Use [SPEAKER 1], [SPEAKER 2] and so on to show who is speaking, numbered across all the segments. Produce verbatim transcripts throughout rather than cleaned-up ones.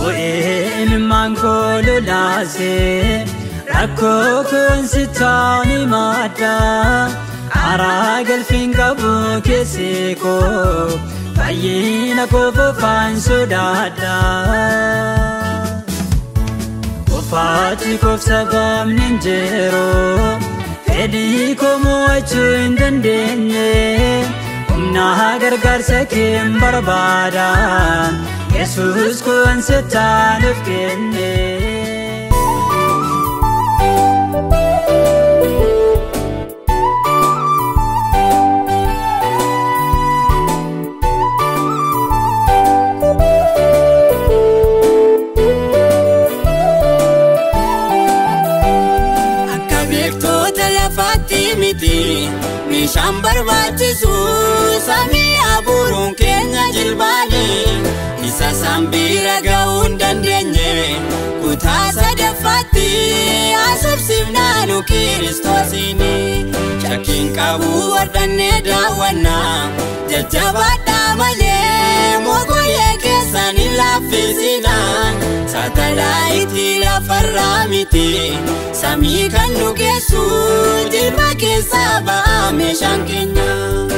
[SPEAKER 1] bo'een mangolo laase rakko kun sitani mada aragal fingabu keseko bayina ko fan sudada Fati kof sabam ninjero Fedi komo achun dandenye Umna gargar sakim barbada Jesus ko ansatan of kenne Mishan barbaachisu samii aburuun keenya jilbaale isa sambira ga'uun dandeenye kutaa sadaffaatti asubsiifnaanu Kiristoosiini shakkiin qabu wardannee daawwannaa jajjabaadhaa malee mogolee keessan hin laaffisinaa Satellite lafarraa miti samii kan nu geessu jilba keessa ba'a meeshaan keenya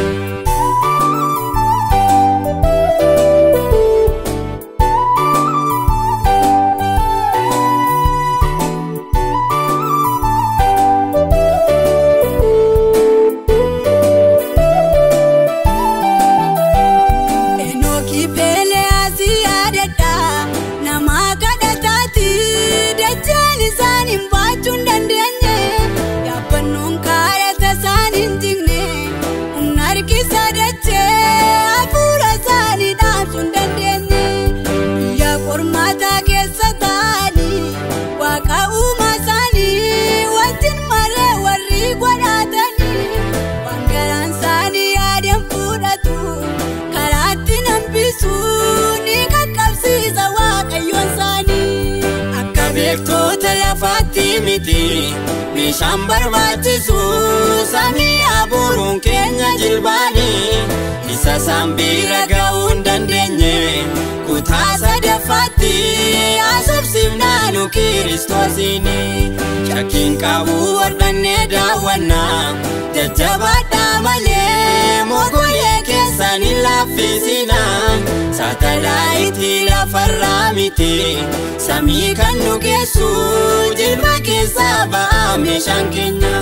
[SPEAKER 1] miti mishan barbaachisu samii aburuun keenya jilbaale isa sambira ga'uun dandeenye kutaa sadaffaatti asubsiifnaanu Kiristoosiini shakkiin qabu wardannee daawwannaa jajjabaadhaa malee mogolee keessan hin laaffisinaa Satellite lafarraa miti samii kan nu geessu jilba keessa ba'a meeshaan keenya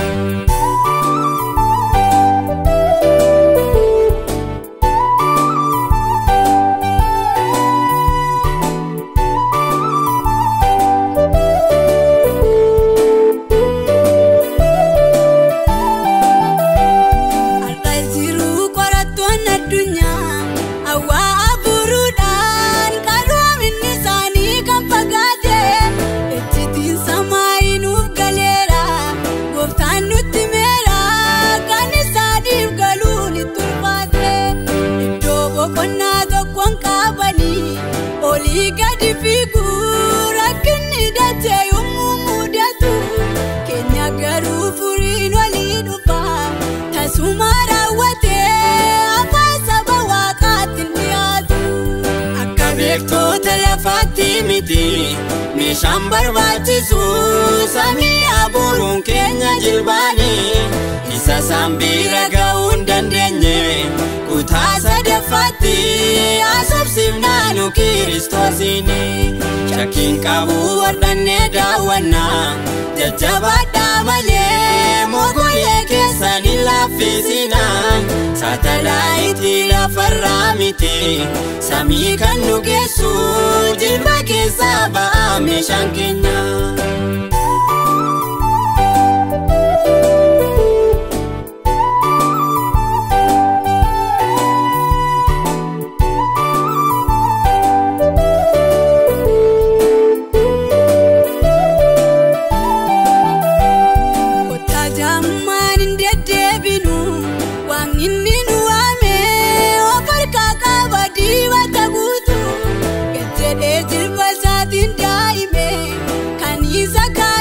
[SPEAKER 1] mishan barbaachisu samii aburuun keenya jilbaale isa sambira ga'uun dandeenye kutaa sadaffaatti asubsiifnaanu Kiristoosiini shakkiin qabu wardannee daawwannaa jajjabaadhaa malee mogolee keessan hin laaffisinaa Satellite lafarraa miti samii kan nu geessu jilba keessa ba'a meeshaan keenya Jilba saatiin daa'ime kan isa kaa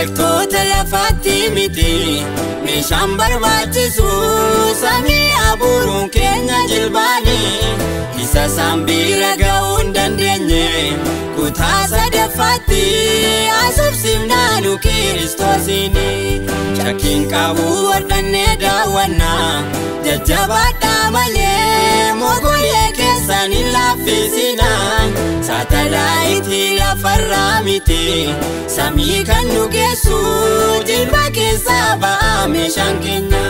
[SPEAKER 1] beektoota lafaatti miti meeshaan barbaachisu samii abuuruun keenya jilbaanii isa sambiira ga'uu hin dandeenye kutaa sadaffaatti asubsiifnaanu Kiristoosiini shakkiin qabu wardhannee daawwannaa jajjabaadhaa malee mogolee keessan hin laaffisinaa saatalaayitii lafarraa miti samii kan nu geessu jilba keessaa ba'aa meeshaan keenya.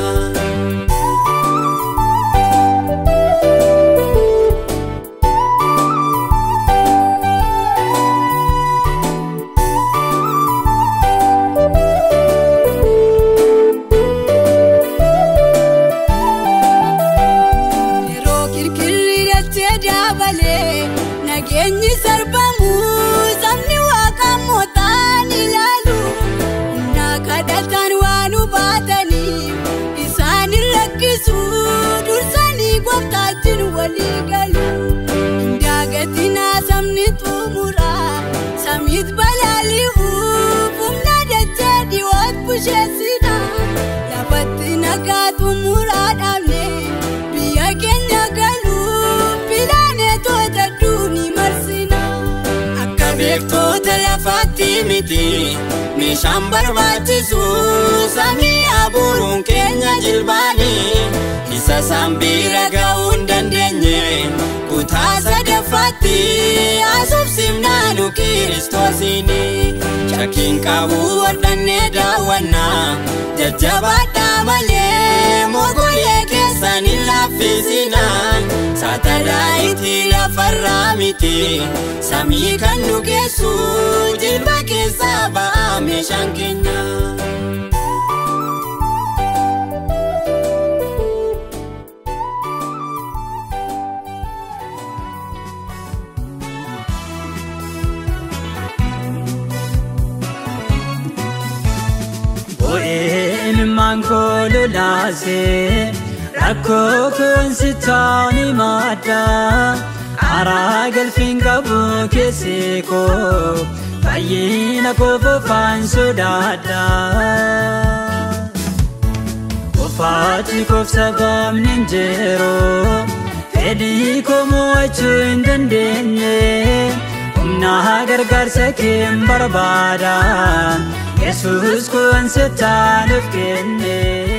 [SPEAKER 1] Nageenyi sarbamu sabni waaqa mootaan ilaalu humna kadhataan waan hubataniif isaan rakkisu dursanii gooftaatti walii galu daagatinaa sabni xumuraa samiit balaali'uuf humna dachee dhiyoot busheessina lafatti nagaa xumuraa dhaabne biyya keenya galu pilaaneetota beektoota lafaatti miti meeshaan barbaachisu samii abuuruun keenya jilbaanii isa sambiira ga'uu hin dandeenye kutaa sadaffaatti asubsiifnaanu Kiristoosiini shakkiin qabu wardhannee daawwannaa jajjabaadhaa malee mogolee keessan hin laaffisinaa saatalaayitii lafarraa miti samii kan nu geessu jilba keessaa ba'aa meeshaan keenya.
[SPEAKER 2] Bo'een maangolo laasee rakkoo kun sitaani maddaa araa galfiin qabu keessee koo fayyina koo fofaan sodaadhaa kofaati koof sababni hin jiruu fedhii koo mo'achuu hin dandeenye humna gargaarsa kee hin barbaada Yesuus kun sitaanuuf kenne.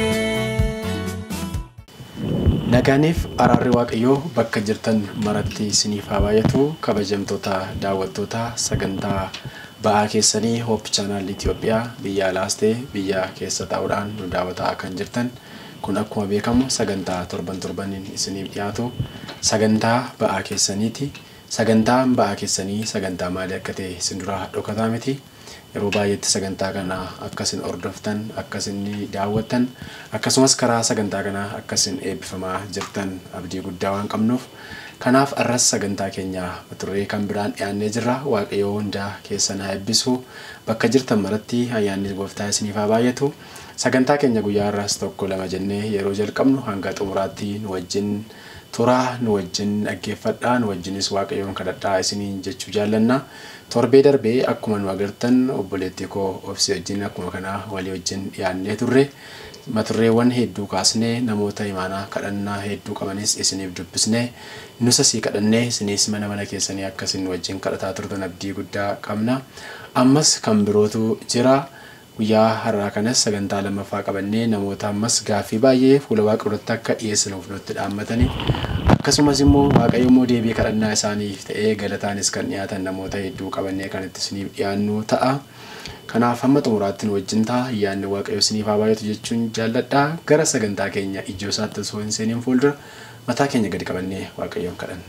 [SPEAKER 3] Nagaaniif araarri waaqayyoo bakka jirtan maratti isiniif haa baay'atu kabajamtoota daawwattoota sagantaa ba'aa keessanii Hope Channel Itoophiyaa biyya alaas ta'e biyya keessa ta'uudhaan nu daawwataa kan jirtan kun akkuma beekamu sagantaa torban torbaniin isiniif dhiyaatu sagantaa ba'aa keessaniiti. Sagantaan ba'aa keessanii sagantaa maalii akka ta'e isin duraa dhokataa miti. Yeroo baay'eetti sagantaa kana akkasin ordoftan akkasin daawwattan akkasumas karaa sagantaa kana akkasin eebbifamaa jirtan abdii guddaa waan qabnuuf kanaaf arras sagantaa keenya turree kan biraan dhiyaannee jirra waaqayyoo hunda keessan haa eebbisu bakka jirtan maratti ayyaanni gooftaa isiniif haa baay'atu sagantaa keenya guyyaa har'aas tokko lama jennee yeroo jalqabnu hanga xumuraatti nu wajjin turaa nu wajjin dhaggeeffadhaa nu wajjinis waaqayyoon kadhadhaa isiniin jechuu jaallanna. Torbee darbee akkuma nu agartan obboleettii koo obsi wajjin akkuma kana walii wajjin dhiyaannee turre maturreewwan hedduu kaasnee namoota imaanaa kadhannaa hedduu qabanis isiniif dubbisnee nus asii kadhannee isinis mana mana keessanii akkasin wajjin kadhataa turtan abdii guddaa qabna. Ammas kan birootu jira guyyaa har'aa kanas sagantaa lammaffaa qabannee namoota ammas gaaffii baay'ee fuula waaqa duratti akka dhiyeessanuuf nutti dhaammatanii akkasumas immoo waaqayyo immoo deebii kadhannaa isaaniif ta'ee galataanis kan dhiyaatan namoota hedduu qabannee kan itti isiniif dhiyaannu ta'a. Kanaaf hamma xumuraatti nu wajjin ta'a ayyaanni waaqayyo isiniif haa baay'atu jechuun jaalladha. Gara sagantaa keenya ijoo isaatti osoo hin seeniin fuuldura mataa keenya gadi qabannee waaqayyoon kadhanna.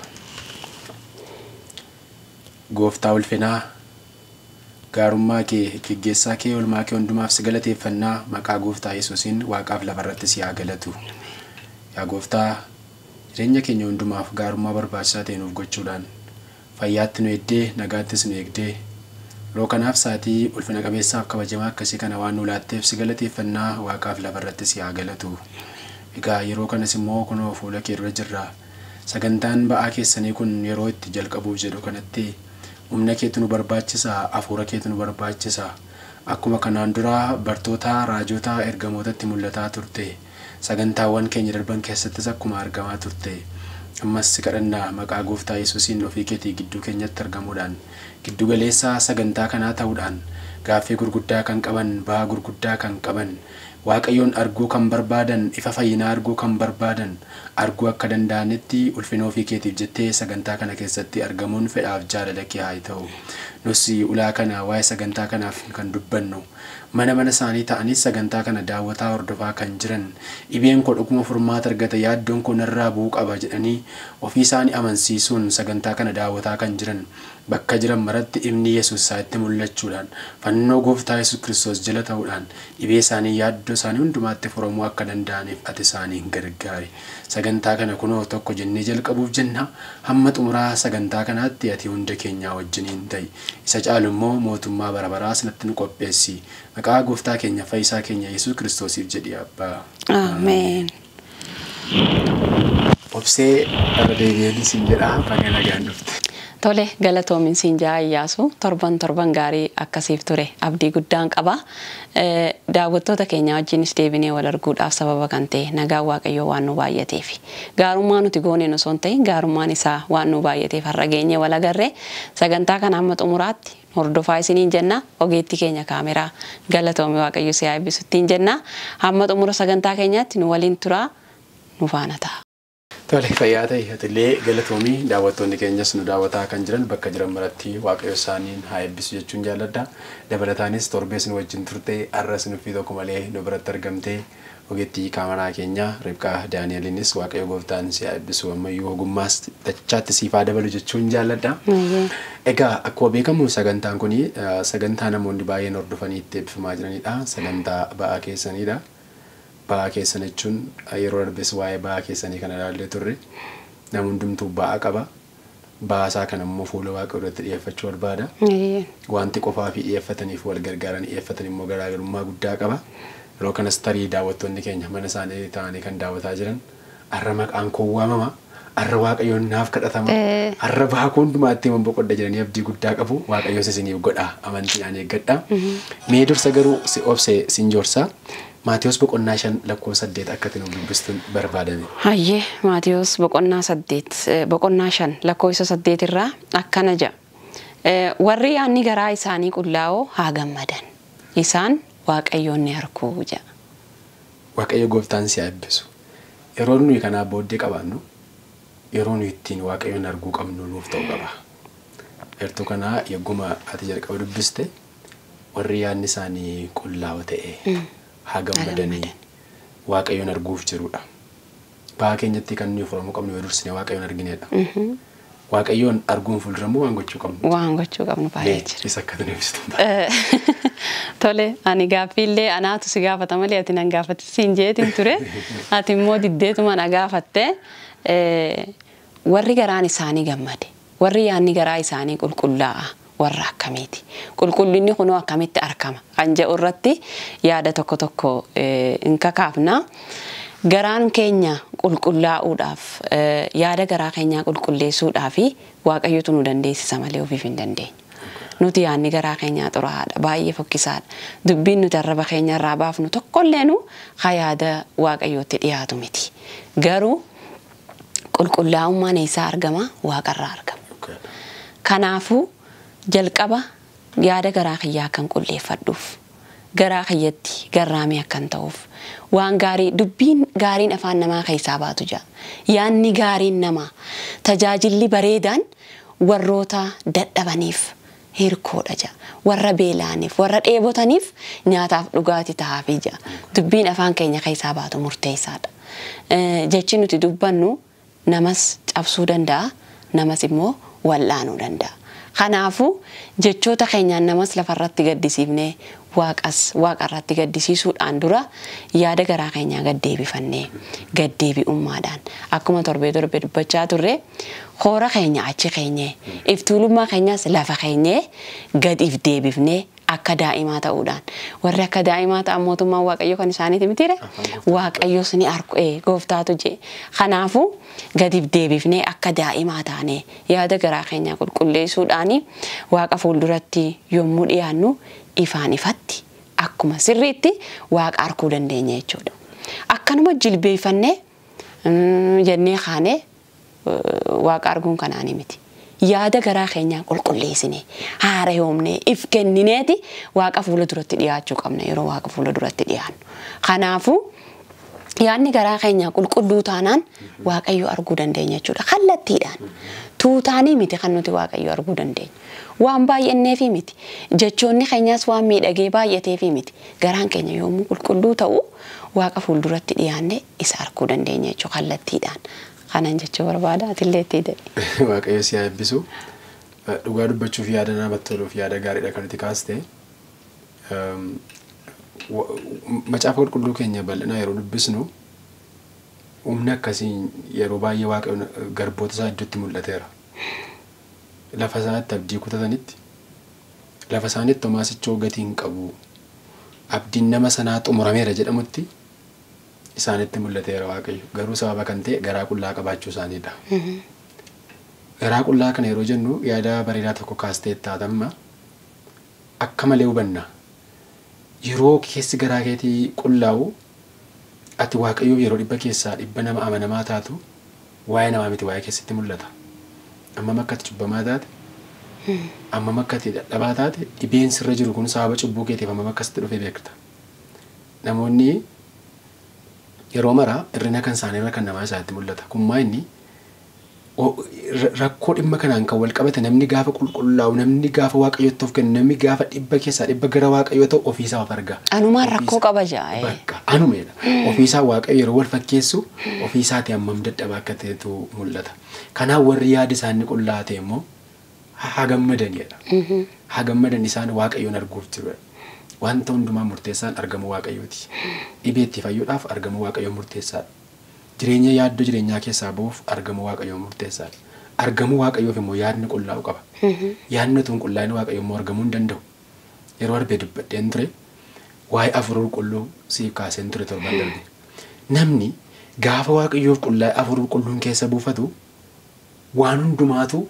[SPEAKER 3] Gooftaa ulfinaa gaarummaa kee gaggeessaa kee olmaa kee hundumaaf si galateeffannaa maqaa gooftaa Yesuusiin waaqaaf lafarratti si haa galatu. Yaa gooftaa jireenya keenya hundumaaf gaarummaa barbaachisaa ta'e nuuf gochuudhaan fayyaatti nu eeddee nagaattis nu eegdee yeroo kanaaf saatii ulfina qabeessaaf kabajamaa akkasii kana waan nu laatteef si galateeffannaa waaqaaf lafarratti si haa galatu. Egaa yeroo kanas immoo kunoo fuula kee dura jirra. Sagantaan ba'aa keessanii kun yeroo itti jalqabuuf jedhu kanatti humna keetu nu barbaachisa, hafuura keetu nu barbaachisa. akkuma kanaan dura bartoota raajota ergamootatti mul'ataa turte sagantaawwan keenya darban keessattis akkuma argamaa turte ammas kadhannaa maqaa gooftaa Yesuusiin ofii keetii gidduu keenyatti argamuudhaan giddu galeessa sagantaa kanaa ta'uudhaan gaaffii gurguddaa kan qaban ba'aa gurguddaa kan qaban Waaqayyoon arguu kan barbaadan ifa fayyinaa arguu kan barbaadan arguu akka danda'anitti ulfina ofii keetiif jettee sagantaa kana keessatti argamuun fedhaaf jaalala kee haa ta'u. Nus ulaa kana waa'ee sagantaa kanaaf kan dubbannu mana mana isaanii ta'anii sagantaa kana daawwataa hordofaa kan jiran dhibeen koo dhuguma furmaata argata yaaddoon koo narraa bu'uu qaba jedhanii ofii isaanii amansiisuun sagantaa kana daawwataa kan jiran bakka jiran maratti ibni Yesuus isaatti mul'achuudhaan fannoo gooftaa Yesuus Kiristoos jala ta'uudhaan dhibee isaanii yaaddoo isaanii hundumaatti furamuu akka danda'aniif ati isaaniin gargaari. Sagantaa kana kunoo tokko jennee jalqabuuf jenna hamma xumuraa sagantaa kanaatti ati hunda keenyaa wajjiniin ta'i. Isa caalu immoo mootummaa bara baraa sanatti nu qopheessi. Maqaa gooftaa keenya fayyisaa keenya Yesuus Kiristoosiif jedhi abbaa.
[SPEAKER 4] Ameen.
[SPEAKER 3] Obsee irra deebi'anii siin jedhaa baga nagaan dhufte.
[SPEAKER 4] Tole galatoomin siin jaa Iyyaasu torban torban gaarii akkasiif ture abdii guddaan qaba. Daawwattoota keenya wajjinis deebinee wal arguudhaaf sababa kan ta'e nagaa Waaqayyoo waan nu baay'ateef gaarummaa nuti gooneen osoo hin ta'in gaarummaan isaa waan nu baay'ateef har'a geenye wal agarree sagantaa kana hamma xumuraatti hordofaa isiniin jenna ogeetti keenya kaameraa galatoomii Waaqayyo si haa eebbisuttiin jenna hamma xumura sagantaa keenyaatti nu waliin turaa nu faana ta'a.
[SPEAKER 3] Tole fayyaa ta'e atiillee galatoomii daawwattoonni keenyas nu daawwataa kan jiran bakka jiran maratti Waaqayyo isaaniin haa eebbisu jechuun jaalladha. Dabalataanis torbees nu wajjin turte arras nuffii tokko malee nu biratti argamte ogeettii kaameraa keenya Ribqaa Daani'eliinis Waaqayyo gooftaan si haa eebbisu ammayyuu ogummaas dachaatti siif haa dabalu jechuun jaalladha. Egaa akkuma beekamu sagantaan kun sagantaa namoonni baay'een hordofanii itti eebbifamaa jiranidha. Sagantaa ba'aa keessanidha. Ba'aa keessan jechuun yeroo darbes waa'ee ba'aa keessanii kana ilaallee turre namni hundumtuu ba'aa qaba. Ba'aa isaa kana immoo fuula Waaqayyoo irratti dhiyeeffachuu barbaada. Wanti qofaa fi dhiyeeffataniif wal gargaaran dhiyeeffatan immoo garaagarummaa guddaa qaba. Yeroo kanas tarii daawwattoonni keenya mana isaanii ta'anii kan daawwataa jiran har'a maqaan koo waamama. Har'a Waaqayyoon naaf kadhatama. Har'a ba'aa koo hundumaatti immoo boqodda jedhanii abdii guddaa qabu. Waaqayyoos isiniif godha amantiidhaan eeggadha. Mee dursa garuu si obse sin joorsa. Maatiyos boqonnaa shan lakkoofsa saddeet akkatti nu dubbistuun barbaadame.
[SPEAKER 4] Hayyee Maatiyos boqonnaa saddeet boqonnaa shan lakkoofsa saddeet irraa akkana jedha. Warri yaadni garaa isaanii qullaa'oo haa gammadan. Isaan Waaqayyoon ni argu jedha.
[SPEAKER 3] Waaqayyo gooftaan si haa eebbisu. Yeroo nuyi kanaa booddee qabaannu yeroo nuyi ittiin Waaqayyoon arguu qabnu nuuf ta'u qaba. Yeroo kanaa yegguma ati jalqaba dubbiste warri yaadni isaanii qullaa'oo ta'e. Haa gammadanii Waaqayyoon arguuf jirudha. Ba'aa keenyatti kan nuyi furamuu qabnu yoo dursine Waaqayyoon arginedha. Waaqayyoon arguun fuuldurammoo waan gochuu qabnu.
[SPEAKER 4] Waan gochuu qabnu baay'ee jira.
[SPEAKER 3] Isa akka ta'e ibsitu.
[SPEAKER 4] Tole ani gaaffiillee anaatu si gaafata malee ati nan gaafatti siin jeetiin ture. Ati immoo diddeetuma na gaafatte warri garaan isaanii gammade warri yaadni garaa isaanii qulqullaa'a. Warra akkamiiti qulqullinni kunoo akkamitti argama kan jedhu irratti yaada tokko tokko in kakaafna garaan keenya qulqullaa'uudhaaf yaada garaa keenyaa qulqulleessuudhaaf Waaqayyotu nu dandeessisa malee ofiif hin dandeenyu. Nuti yaadni garaa keenyaa xuraa'aadha baay'ee fokkisaadha dubbiin nuti arraba keenya irraa baafnu tokkolleenu haa yaada Waaqayyootti dhiyaatu miti garuu qulqullaa'ummaan eessaa argama Waaqarraa argama. Kanaafuu jalqaba yaada garaa kiyyaa kan qulleeffadhuuf garaa kiyyatti garraamee akkan ta'uuf waan gaarii dubbiin gaariin afaan namaa keessaa baatu jira. Yaadni gaariin namaa tajaajilli bareedaan warroota dadhabaniif hirkoodha jira. Warra beelaaniif warra dheebotaniif nyaataaf dhugaatii ta'aafii jira. Dubbiin afaan keenya keessaa baatu murteessaadha. Jechi nuti dubbannu namas cabsuu danda'a namas immoo wal'aanuu danda'a. Kanaafuu jechoota keenyaan namas lafarratti gaddisiifnee waaqas waaqarratti gaddisiisuudhaan dura yaada garaa keenyaa gaddeebifannee gaddeebi'ummaadhaan akkuma torbee torbee dubbachaa turre hoora keenya achi keenyee iftuulummaa keenyas lafa keenyee gadiif deebifnee akka daa'imaa ta'uudhaan warri akka daa'imaa ta'an mootummaan waaqayyo kan isaaniiti mitiire waaqayyos ni arku ee gooftaatu jee kanaafuu gadiif deebifnee akka daa'imaa taane yaada garaa keenya qulqulleessuudhaan waaqa fuulduratti yommuu dhiyaannu ifaan ifatti akkuma sirriitti waaqa arkuu dandeenya jechuudha. Akkanuma jilbeeffannee jennee kaanee waaqa arguun kanaanii miti. Yaada garaa keenyaa qulqulleessine haara yoomnee if kennineeti waaqa fuula duratti dhiyaachuu qabna yeroo waaqa fuula duratti dhiyaannu. Kanaafuu yaadni garaa keenyaa qulqulluu taanaan waaqayyo arguu dandeenya jechuudha. Kallattiidhaan tuutaanii miti kan nuti waaqayyo arguu dandeenya. Waan baay'anneefi miti. Jechoonni keenyaas waan miidhagee baay'ateefi miti. Garaan keenya yommuu qulqulluu ta'u waaqa fuulduratti dhiyaannee isa arguu dandeenya jechuudha kallattiidhaan. Kanan jechuu barbaada atillee itti hidhe.
[SPEAKER 3] Waaqayyo si haa eebbisu. Dhugaa dubbachuuf yaada namatti toluuf yaada gaariidha kan itti kaaste. Macaafa qulqulluu keenya bal'inaa yeroo dubbisnu humna akkasiin yeroo baay'ee waaqayyo garboota isaa iddootti mul'ateera. Lafa isaatti abdii kutatanitti lafa isaaniitti homaasichoo gatiin qabu abdiin nama sanaa xumurameera jedhamutti isaanitti mul'ateera waaqayyo. Garuu sababa kan ta'e garaa qullaa qabaachuu isaaniidha. Garaa qullaa kana yeroo jennu yaada bareedaa tokko kaastee taatamma akka malee hubanna. Yeroo keessi garaa keetii qullaa'u ati waaqayyo yeroo dhibba keessaa dhibba nama amanamaa taatu waa'ee namaa miti waa'ee keessatti mul'ata. Amma makkatti cubbamaa taate amma makkatti dadhabaa taate dhibeen sirra jiru kun sababa cubbuu keetiif amma makkasitti dhufee beekta. Namoonni yeroo maraa irrina kan isaaniirra kan namaa isaatti mul'ata. Kun maa inni rakkoo dhimma kanaan kan wal qabate namni gaafa qulqullaa'u namni gaafa waaqayyootti of kennu namni gaafa dhibba keessaa dhibba gara waaqayyoo ta'u ofiisaa of arga.
[SPEAKER 4] Anumaan rakkoo qaba jaa.
[SPEAKER 3] Bakka anumeedha. Ofiisaa waaqayyo yeroo wal fakkeessu ofiisaati hammam dadhabaa akka ta'etu mul'ata. Kanaaf warri yaada isaanii qullaa ta'e immoo haa gammadanidha. Haa gammadan isaan waaqayyoon arguuf jiru. Wanta hundumaa murteessaan argamu waaqayyooti. Dhibeetti fayyuudhaaf argamu waaqayyoon murteessaadha. Jireenya yaaddoo jireenyaa keessaa bahuuf argamu waaqayyoon murteessaadha. Argamu waaqayyoof immoo yaadni qullaa'u qaba. Yaadni tun qullaa'ina waaqayyoo immoo argamuu hin danda'u. Yeroo arbee dubbadheen ture waa'ee afur qulluu siif kaaseen ture torban darbe. Namni gaafa waaqayyoof qullaa'e afur qulluun keessa buufatu waan hundumaatu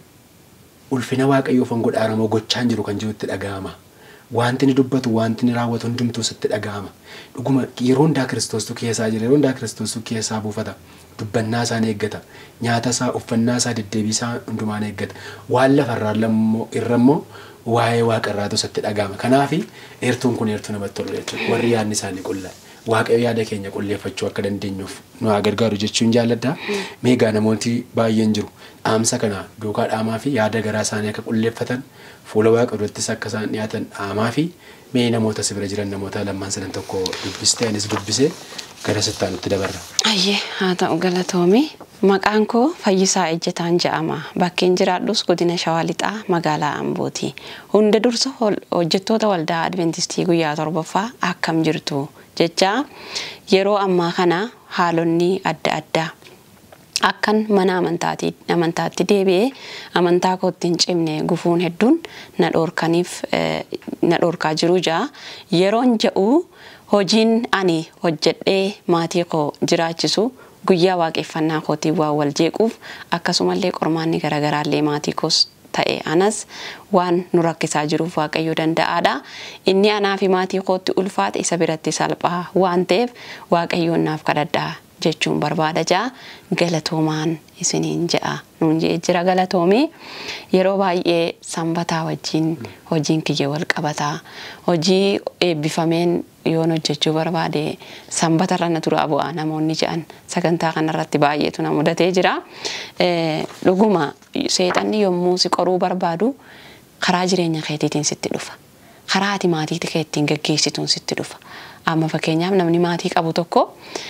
[SPEAKER 3] ulfina waaqayyoof godhaaramoo gochaan jiru kan jirutti dhaga'ama. Wanti ni dubbatu wanti ni raawwatu hundumtuu sitti dhaga'ama. Dhuguma yeroo hundaa Kiristoostu keessaa jira yeroo hundaa Kiristoostu keessaa buufata. Dubbannaa isaa ni eeggata. Nyaata isaa uffannaa isaa deddeebii isaa hundumaa ni eeggata. Waan lafarraa lammoo irrammoo waa'ee waaqarraatu sitti dhaga'ama. Kanaaf eertuun kun eertuu namatti tolu jechuudha. Warri yaadni isaanii qullaa'e. Waaqayyo yaada keenya qulleeffachuu akka dandeenyuuf nu haa gargaaru jechuun jaalladha. Meegaa namooti baay'een jiru. Dhaamsa kana duukaa dhaamaa fi yaada garaa isaanii akka qulleeffatan fuula waaqa durattis akka isaan dhiyaatan dhaamaa fi mee namoota si bira jiran namoota lammaan sadan tokko dubbistee anis dubbisee gara sittaanutti dabarra.
[SPEAKER 4] Ayyee haa ta'u galatoomi. Maqaan koo Fayyisaa Ejjetaan jedhama. Bakkeen jiraadhus godina Shawaa Lixaa magaalaa Ambooti. Hunda dursa hojjettoota waldaa Adventistii guyyaa torbaffaa akkam jirtu jecha yeroo ammaa kana haalonni adda addaa akkan mana amantaatti amantaatti deebi'ee amantaa kootti hin cimne gufuun hedduun na dhoorkaniif na dhoorkaa jiru jaa yeroon jedhu hojiin ani hojjedhee maatii koo jiraachisu guyyaa waaqeffannaa kootii waan wal jeequuf akkasumallee qormaanni garagaraallee maatii koos ta'e anas waan nu rakkisaa jiruuf waaqayyo danda'aadha. Inni anaa fi maatii kootti ulfaate isa biratti salphaa waan ta'eef waaqayyoon naaf kadhadhaa jechuun barbaada jaa galatoomaan isiniin ja'a nuun jee jira galatoomii yeroo baay'ee sanbataa wajjin hojiin kiyya wal qabataa hojii eebbifameen yoon hojjechuu barbaade sanbata irra na turaa bu'aa namoonni jedhan sagantaa kanarratti baay'eetu na mudatee jira. Dhuguma seexanni yommuu si qoruu barbaadu karaa jireenya keetiitiin sitti dhufa. Karaa ati maatii keettiin gaggeessituun sitti dhufa. Amma fakkeenyaaf namni maatii qabu tokko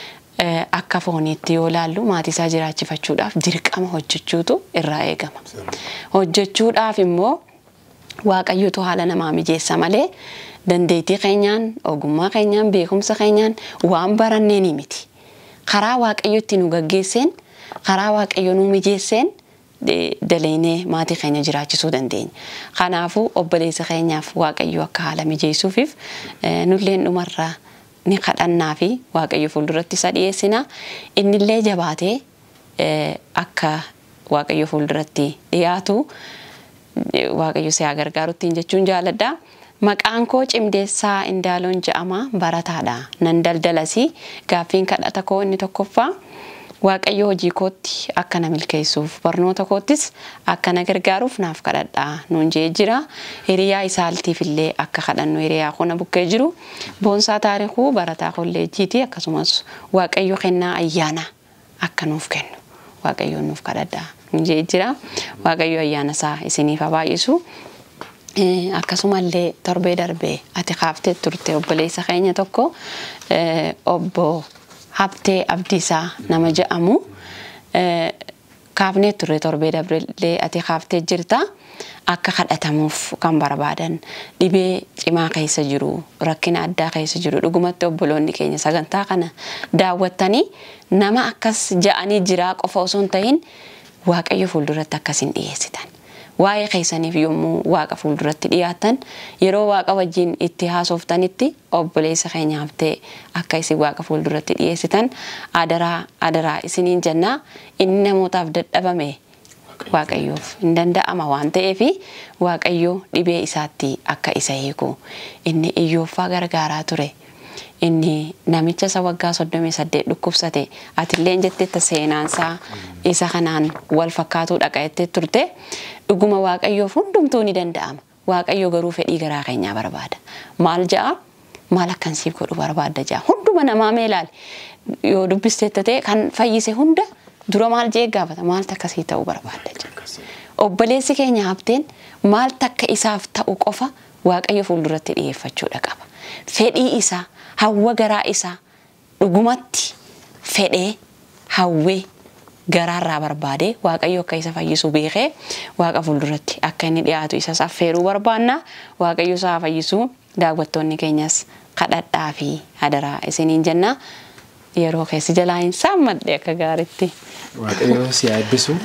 [SPEAKER 4] akka fooniitti yoo laallu maatii isaa jiraachifachuudhaaf dirqama hojjechuutu irraa eegama. Hojjechuudhaaf immoo waaqayyotu haala namaa mijeessa malee dandeettii keenyaan ogummaa keenyaan beekumsa keenyaan waan baranneen miti. Karaa waaqayyotti nu gaggeesseen karaa waaqayyo nu mijeesseen dalaynee maatii keenya jiraachisuu dandeenya. Kanaafuu obboleessa keenyaaf Waaqayyo akka haala mijeessuufiif nulleen dhumarraa ni kadhannaa fi Waaqayyo fuulduratti isa dhiyeessina. Innillee jabaatee akka Waaqayyo fuulduratti dhiyaatu Waaqayyo si haa gargaarutti jechuun jaaladha. Maqaan koo Cimdeessaa Indaaloon jedhama, barataadha. Nan daldalasii gaaffiin kadhata koo inni tokkoffaa Waaqayyo hojii kootti akka na milkeessuuf barnoota koottis akka na gargaaruuf naaf kadhadhaa nuun jee jira. Hiriyaa isaaltiif illee akka kadhannu hiriyaa kuna bukkee jiru. Boonsaa Taarikuu barataa kolleejjiiti, akkasumas Waaqayyo kennaa ayyaana akka nuuf kennu Waaqayyo nuuf kadhadhaa nuun jee jira. Waaqayyo ayyaana isaa isiniif haa baay'isu. Akkasumallee torbee darbee ati kaaftee turte obboleessa keenya tokko obbo Habtee Abdiisaa nama jedhamu kaafnee turre torbee darbee ati kaaftee jirta. Akka kadhatamuuf kan barbaadan dhibee cimaa keessa jiru, rakkina addaa keessa jiru, dhugumatti obboloonni keenya sagantaa kana daawwattanii nama akkas ja'anii jira qofa osoo hin ta'in Waaqayyo fuulduratti akkasin dhiyeessitan. Waa'ee keessaniif yommuu Waaqa fuulduratti dhiyaatan yeroo Waaqa wajjin itti haasoftanitti obboleessa keenya Habtee akka isin Waaqa fuulduratti dhiyeessitan adaraa adaraa isiniin jenna. Inni namootaaf dadhabame Waaqayyoof hin danda'ama waan ta'eef Waaqayyo dhibee isaatti akka isa hiiku. Inni Iyyooffaa gargaaraa ture. Inni namicha isa waggaa soddomii saddeet dhukkubsate atilleen jetteetta seenaansaa isa kanaan wal fakkaatu dhaqayettee turte. Dhuguma Waaqayyoof hundumtuu ni danda'ama. Waaqayyo garuu fedhii garaa keenyaa barbaada. Maal ja'a? Maal akkan siif godhu barbaadda ja'a. Hunduma namaa mee ilaali. Yoo dubbisteetta ta'e kan fayyise hunda dura maal jee gaafata? Maal takkasii ta'uu barbaadda ja'a. Obboleessi keenya Habteen maal takka isaaf ta'u qofa Waaqayyo fuulduratti dhiyeeffachuudha qaba. Fedhii isaa, hawwa garaa isaa dhugumatti fedhee hawwee garaarraa barbaade Waaqayyo akka isa fayyisu beekee Waaqa fuulduratti akka inni dhiyaatu isas affeeruu barbaanna. Waaqayyo isaa fayyisu daawwattoonni keenyas kadhadhaa fi adaraa isiniin jenna. Yeroo keessi jalaa hin saammadhe akka gaariitti.
[SPEAKER 3] Waaqayyo si eebbisu.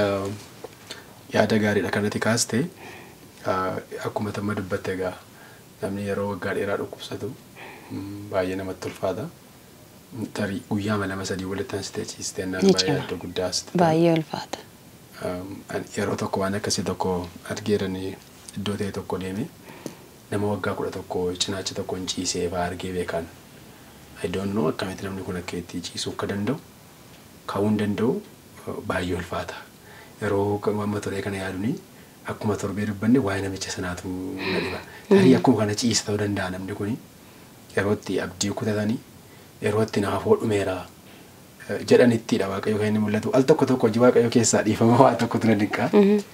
[SPEAKER 3] Yaada gaariidha kanatti kaaste akkuma tamma dubbatte egaa namni yeroo waggaa dheeraa dhukkubsatu baay'ee namatti ulfaata. Tarii guyyaa lama sadii walitti ansitee ciistee naan baay'ee adda guddaas
[SPEAKER 4] baay'ee ulfaata.
[SPEAKER 3] Yeroo tokko waan akkasii tokko argeeranii iddoo ta'e tokko deeme nama waggaa kudha tokko cinaacha tokko hin ciisee fa'aa argee beekan. I don't know akkamitti namni kun akka itti ciisuu akka danda'u ka'uu hin danda'u baay'ee ulfaata. Yeroo amma turee kana yaaduni akkuma torbee dubbanne waa'ee namicha sanaatu na dhiba. Tarii akkuma kana ciisa ta'uu danda'a namni kuni yeroo itti abdii kutatanii yeroo itti naaf hodhumeera jedhanittidha Waaqayyo kan inni mul'atu. Al tokko tokko hojii Waaqayyo keessaa dhiifama waa tokkotu na dinqa.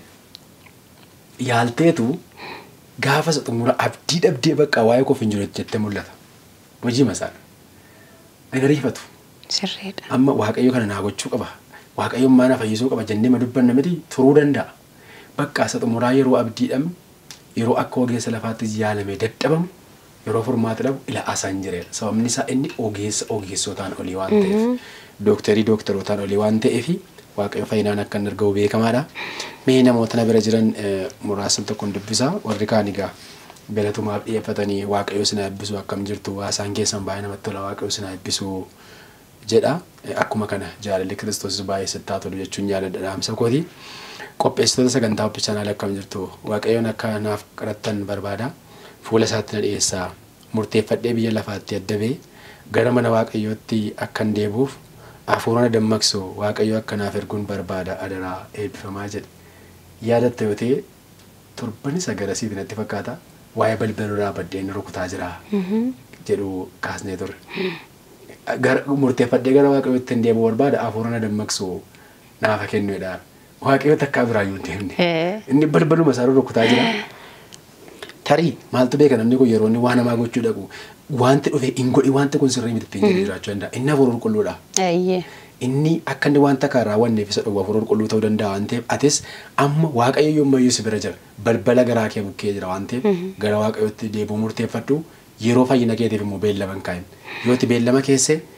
[SPEAKER 3] Yaalteetu gaafa isa xumura abdii dhabdee bakka waa'ee koof hin jiru jettee mul'ata. Hojii masaa. Ani ariifatu.
[SPEAKER 4] Sirriidha.
[SPEAKER 3] Amma Waaqayyo kana naa gochuu qaba. Waaqayyo maana fayyisuu qaba jennee ma dubbanna miti turuu danda'a. Bakka isa xumuraa yeroo abdiidhamu yeroo akka ogeessa lafaatti yaalamee dadhabamu yeroo furmaata dhabu ila asaan jireera. Sababni isaa inni ogeessa ogeessotaan olii waan ta'eef dooktarii dooktarootaan olii waan ta'eef Waaqayyo fayyinaan akka inni argamu beekamaadha. Mee namoota na bira jiran muraasni tokkoon dubbisaa warri kaan egaa galatumaaf dhiyeeffatanii Waaqayyo isin eebbisu akkam jirtu haasaan keessan baay'ee namatti tola Waaqayyo isin eebbisu jedha. Akkuma kana jaalalli Kiristoos baay'ee sittaa tolu jechuun jaaladha dhaamsa kooti. Qopheessitoota sagantaa Hope Channel akkam jirtu Waaqayyoon akka naaf kadhattan barbaada. Fuula isaatti na dhiyeessaa murteeffadhee biyya lafaatti addabee gara mana Waaqayyootti akkan deebuuf hafuura na dammaqsu Waaqayyo akka naaf erguun barbaada adaraa eebbifamaa jedhe. Yaadatta yoo ta'e torban isa garasiiti natti fakkaata waa'ee balbalaa baddeen rukutaa jira jedhu kaasnee turre. Murteeffadhee gara Waaqayyootti hin deebi'u barbaada hafuura na dammaqsu naaf kennuudha. Waaqayyo takkaa biraa yoo deemne inni balbaluma isaa rukutaa jira. Tarii maaltu beeka namni kun yeroo inni waan namaa gochuu dhaqu wanti dhufe hin godhi wanti kun sirrii miti ittiin jiraachuu danda'a. Inni hafuura qulqulluudha. Inni akka inni wanta kan raawwanneef isa dhugu hafuura qulqulluu ta'uu danda'a waan ta'eef atis amma Waaqayyo yommayyuu si bira jira balbala garaa kee bukkee jira waan ta'eef gara Waaqayyootti deebi'uu murteeffadhu yeroo fayyina keetiif immoo beellaman kaa'in. Yoo itti beellama keesse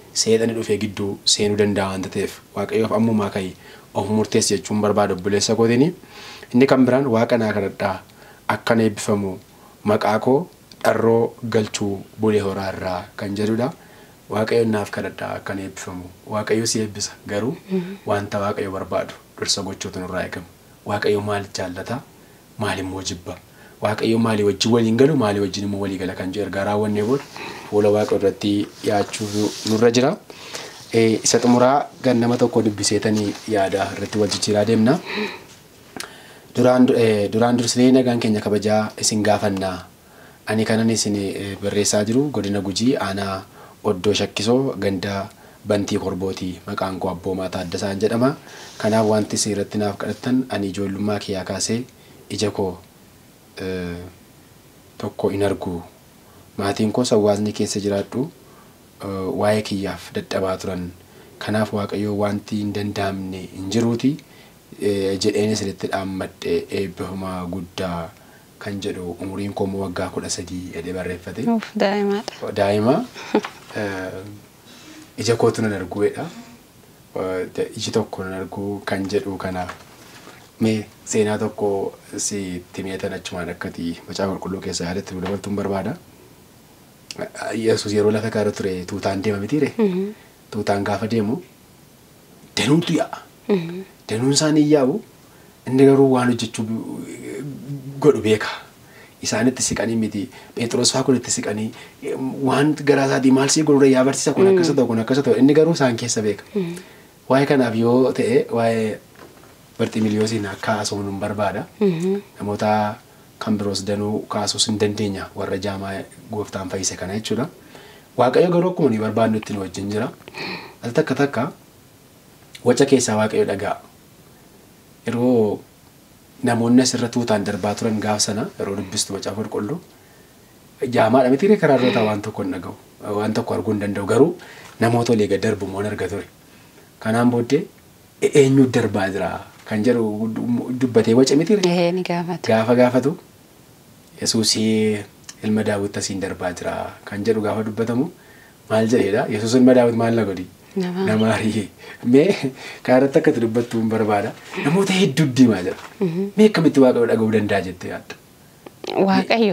[SPEAKER 3] seexani dhufee gidduu seenuu danda'a waan ta'eef waaqayyoof ammumaa ka'e of murteessi jechuun barbaada obboleessa kootiin. Inni kan biraan waaqa naa kadhadhaa akkan eebbifamu maqaa koo dharroo galchuu bulee horaarraa kan jedhudha. Waaqayyo naaf kadhadhaa akkan eebbifamu waaqayyo si eebbisa garuu wanta waaqayyo barbaadu dursa gochuutu nurraa eegama. Waaqayyo maal jaallata maal immoo jibba waaqayyo maali wajjin waliin galu maali wajjin immoo walii gala kan jedhu ergaa raawwannee booda fuula waaqa irratti dhiyaachuu nurra jira. Isa xumuraa gannama tokko dubbiseetanii yaada irratti wal jijjiiraa deemna. Duraan duraan dursinee nagaan keenya kabajaa isin gaafannaa. Ani kanan isin barreessaa jiru godina Gujii aanaa Oddoo Shakkisoo ganda Bantii Korbooti maqaan koo Abboomaa Taaddasaan jedhama. Kanaaf wanti isin irratti naaf kadhattan ani ijoollummaa kiyyaa kaasee ija koo tokko hin argu. Maatiin koo hawaasni keessa jiraadhu waa'ee kiyyaaf dadhabaa turan. Kanaaf waaqayyo wanti hin danda'amne hin jiruuti jedheen isinitti dhaammadhe eebbifama guddaa kan jedhu umuriin koo waggaa kudha sadii jedhee barreeffate.
[SPEAKER 4] Daa'imaadha.
[SPEAKER 3] Daa'ima ija kootu nan arguudha. Iji tokko nan argu kan jedhu kana mee seenaa tokko si timeetan achumaan akkati macaafa qulqulluu keessa yaadatti nu dabaltuun barbaada. Yesuus yeroo lafa kaarra ture tuutaan deema mitiire. Tuutaan gaafa deemu danuutu yaa'a. Danuun isaanii yaa'u inni garuu waan hojjechuu godhu beeka. Isaanitti siqanii miti Phexros fa'aa kun itti siqanii waan garaa isaatii maal si godhudha yaa barsiisa kun akkasa ta'u kun akkasa ta'u inni garuu isaan keessa beeka. Waa'ee kanaaf yoo ta'e waa'ee Barxiimiiliyoosiin akka haasofnu hin barbaada. Namoota kan biroos danuu kaasuus hin dandeenya warra jaamaa gooftaan fayyise kana jechuudha. Waaqayyo garuu akkuma ni barbaadnu itti nu wajjin jira. Al takka takka waca keessaa waaqayyo dhagaa. Yeroo namoonni asirra tuutaan darbaa turan gaaf sana yeroo dubbistu macaafa qulqulluu jaamaadha mitiiree karaa irra waan tokko hin dhaga'u waan tokko arguu hin danda'u garuu namoota olii gad darbu immoo arga ture. Kanaan booddee eenyu darbaa jira kan jedhu dubbatee waca mitiiree gaafa gaafatu Yesuus ilma Daawit asiin darbaa jira kan jedhu gaafa dubbatamu maal jedheedha Yesuus ilma Daawit maal na godhi nama ari'ee mee kaarratti akkati dubbattu hin barbaada namoota hedduu diimaa jira mee akkamitti waaqayyo dhaga'uu danda'a jettee yaadda.
[SPEAKER 4] Waaqayyo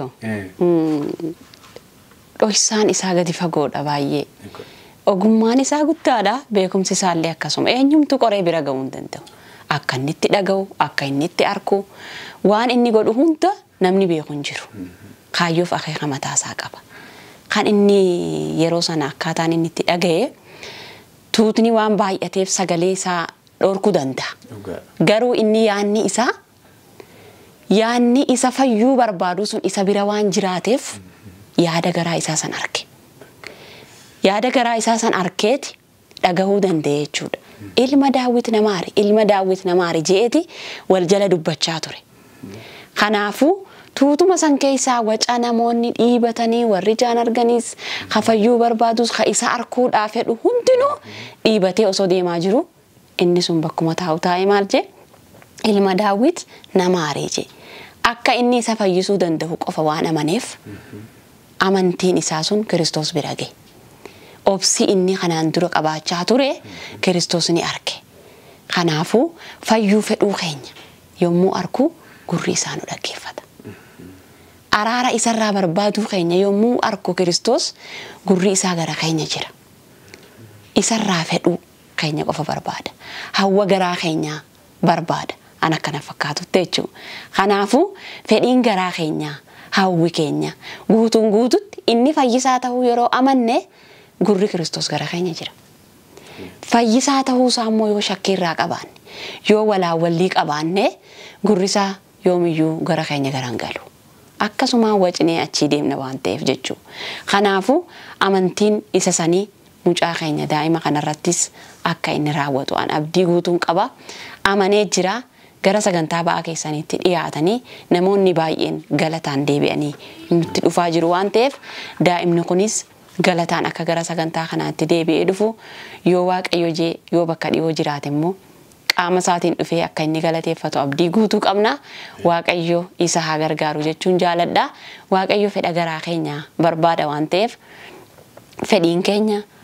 [SPEAKER 4] dhoksaan isaa gadi fagoodha baay'ee ogummaan isaa guddaadha beekumsi isaallee akkasuma eenyumtu qoree bira ga'uu hin danda'u akka inni itti dhaga'u akka inni itti arku waan inni godhu hunda namni beeku hin jiru. Kaayyoof akeeka mataasaa qaba. Kan inni yeroo sana akkaataan inni itti dhaga'e tuutni waan baay'ateef sagalee isaa dhorkuu danda'a. Garuu inni yaanni isaa yaanni isa fayyuu barbaadu sun isa bira waan jiraateef yaada garaa isaa san arge. Yaada garaa isaa san argeeti dhagahuu danda'e jechuudha. Ilma Daawit namaari ilma Daawit namaari jeeti wal jala dubbachaa ture. Kanaafuu tuutuma san keessaa waca namoonni dhiibatanii warri jaan arganiis hafayyuu barbaadus ha isa arkuudhaaf fedhu hundinuu dhiibatee osoo deemaa jiru inni sun bakkuma taa'u taa'ee maal jee ilma Daawit namaari jee akka inni isa fayyisuu danda'u qofa waan amaneef amantiin isaa sun Kiristoos bira ga'e. Obsi inni kanaan dura qabaachaa ture Kiristoos ni arge. Kanaafuu fayyuu fedhuu keenya yommuu arku gurri isaa nu dhaggeeffata. Araara isarraa barbaaduu keenya yommuu arku Kiristoos gurri isaa gara keenya jira. Isarraa fedhuu keenya qofa barbaada. Hawwa garaa keenya barbaada. An akkana fakkaatutti jechuudha. Kanaafuu fedhiin garaa keenya hawwi keenya guutuun guututti inni fayyisaa ta'uu yeroo amanne gurri Kiristoos gara keenya jira. Fayyisaa ta'uu isaa immoo yoo shakkiirraa qabaanne yoo walaawwallii qabaanne gurri isaa yoomiyyuu gara keenya garaan galu. Akkasumaan wacnee achii deemna waan ta'eef jechuudha. Kanaafuu amantiin isa sanii mucaa keenya daa'ima kanarrattis akka inni raawwatu an abdii guutuun qaba. Amanee jira gara sagantaa ba'aa keessanitti dhiyaatanii namoonni baay'een galataan deebi'anii nutti dhufaa jiru waan ta'eef daa'imni kunis galataan akka gara sagantaa kanaatti deebi'ee dhufu yoo waaqayyo jee yoo bakka dhiyoo jiraate immoo qaama isaatiin dhufee akka inni galateeffatu abdii guutuu qabna. Waaqayyo isa haa gargaaru jechuun jaaladha. Waaqayyo fedha garaa keenya barbaada waan ta'eef fedhiin keenya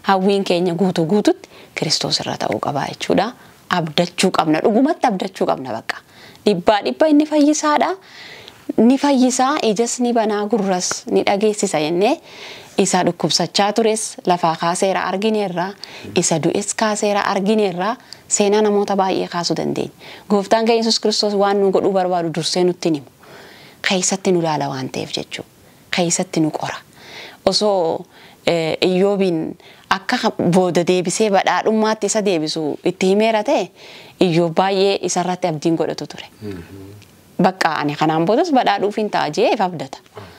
[SPEAKER 4] hawwiin keenya guutuu guututti Kiristoos irra ta'uu qaba jechuudha. Abdachuu qabna, dhugumatti abdachuu qabna bakka. Dhibbaa dhibba inni fayyisaadha. Ni fayyisaa, ijas ni banaa, gurras ni dhageessisa jennee isa dhukkubsachaa tures lafaa kaaseera argineerra, isa du'es kaaseera argineerra, seenaa namoota baay'ee kaasuu dandeenya. Gooftaan keenya Yesuus Kiristoos waan nu godhuu barbaadu dursee nutti himu. Keessatti nu ilaala waan ta'eef jechuudha. Keessatti nu qora. Osoo Iyyoobiin akka booda deebisee badhaadhummaatti isa deebisu itti himeera ta'e, Iyyoob baay'ee isarratti abdiin godhatu ture. Bakka ani kanaan boodas badhaadhuuf hin ta'a jee abdata.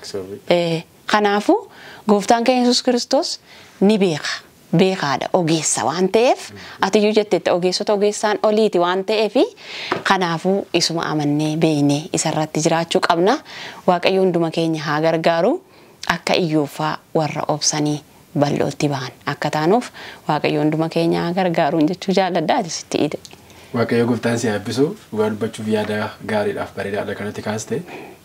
[SPEAKER 4] Kanaafuu gooftaan keenya Yesuus Kiristoos ni beeka. Beekaadha, ogeessa waan ta'eef ati iyyuu jettetti ogeessota ogeessaan oliiti waan ta'eef kanaafuu isuma amannee beeknee isarratti jiraachuu qabna. Waaqayyo hunduma keenya haa gargaaru. Akka Iyyooffaa warra obsanii bal'ootti ba'an akka taanuuf Waaqayyo hunduma keenya haa gargaaru jechuu jaalladha. Sitti ide.
[SPEAKER 3] Waaqayyo gooftaan si eebbisu dhugaa dubbachuuf yaada gaariidhaaf bareedaadha kanatti kaaste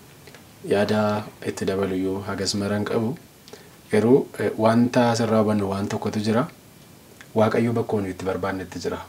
[SPEAKER 3] yaada itti dabaluyyuu hagas maran qabu. Garuu wanta asirraa hubannu waan tokkotu jira. Waaqayyo bakka nuyi itti barbaannetti jira.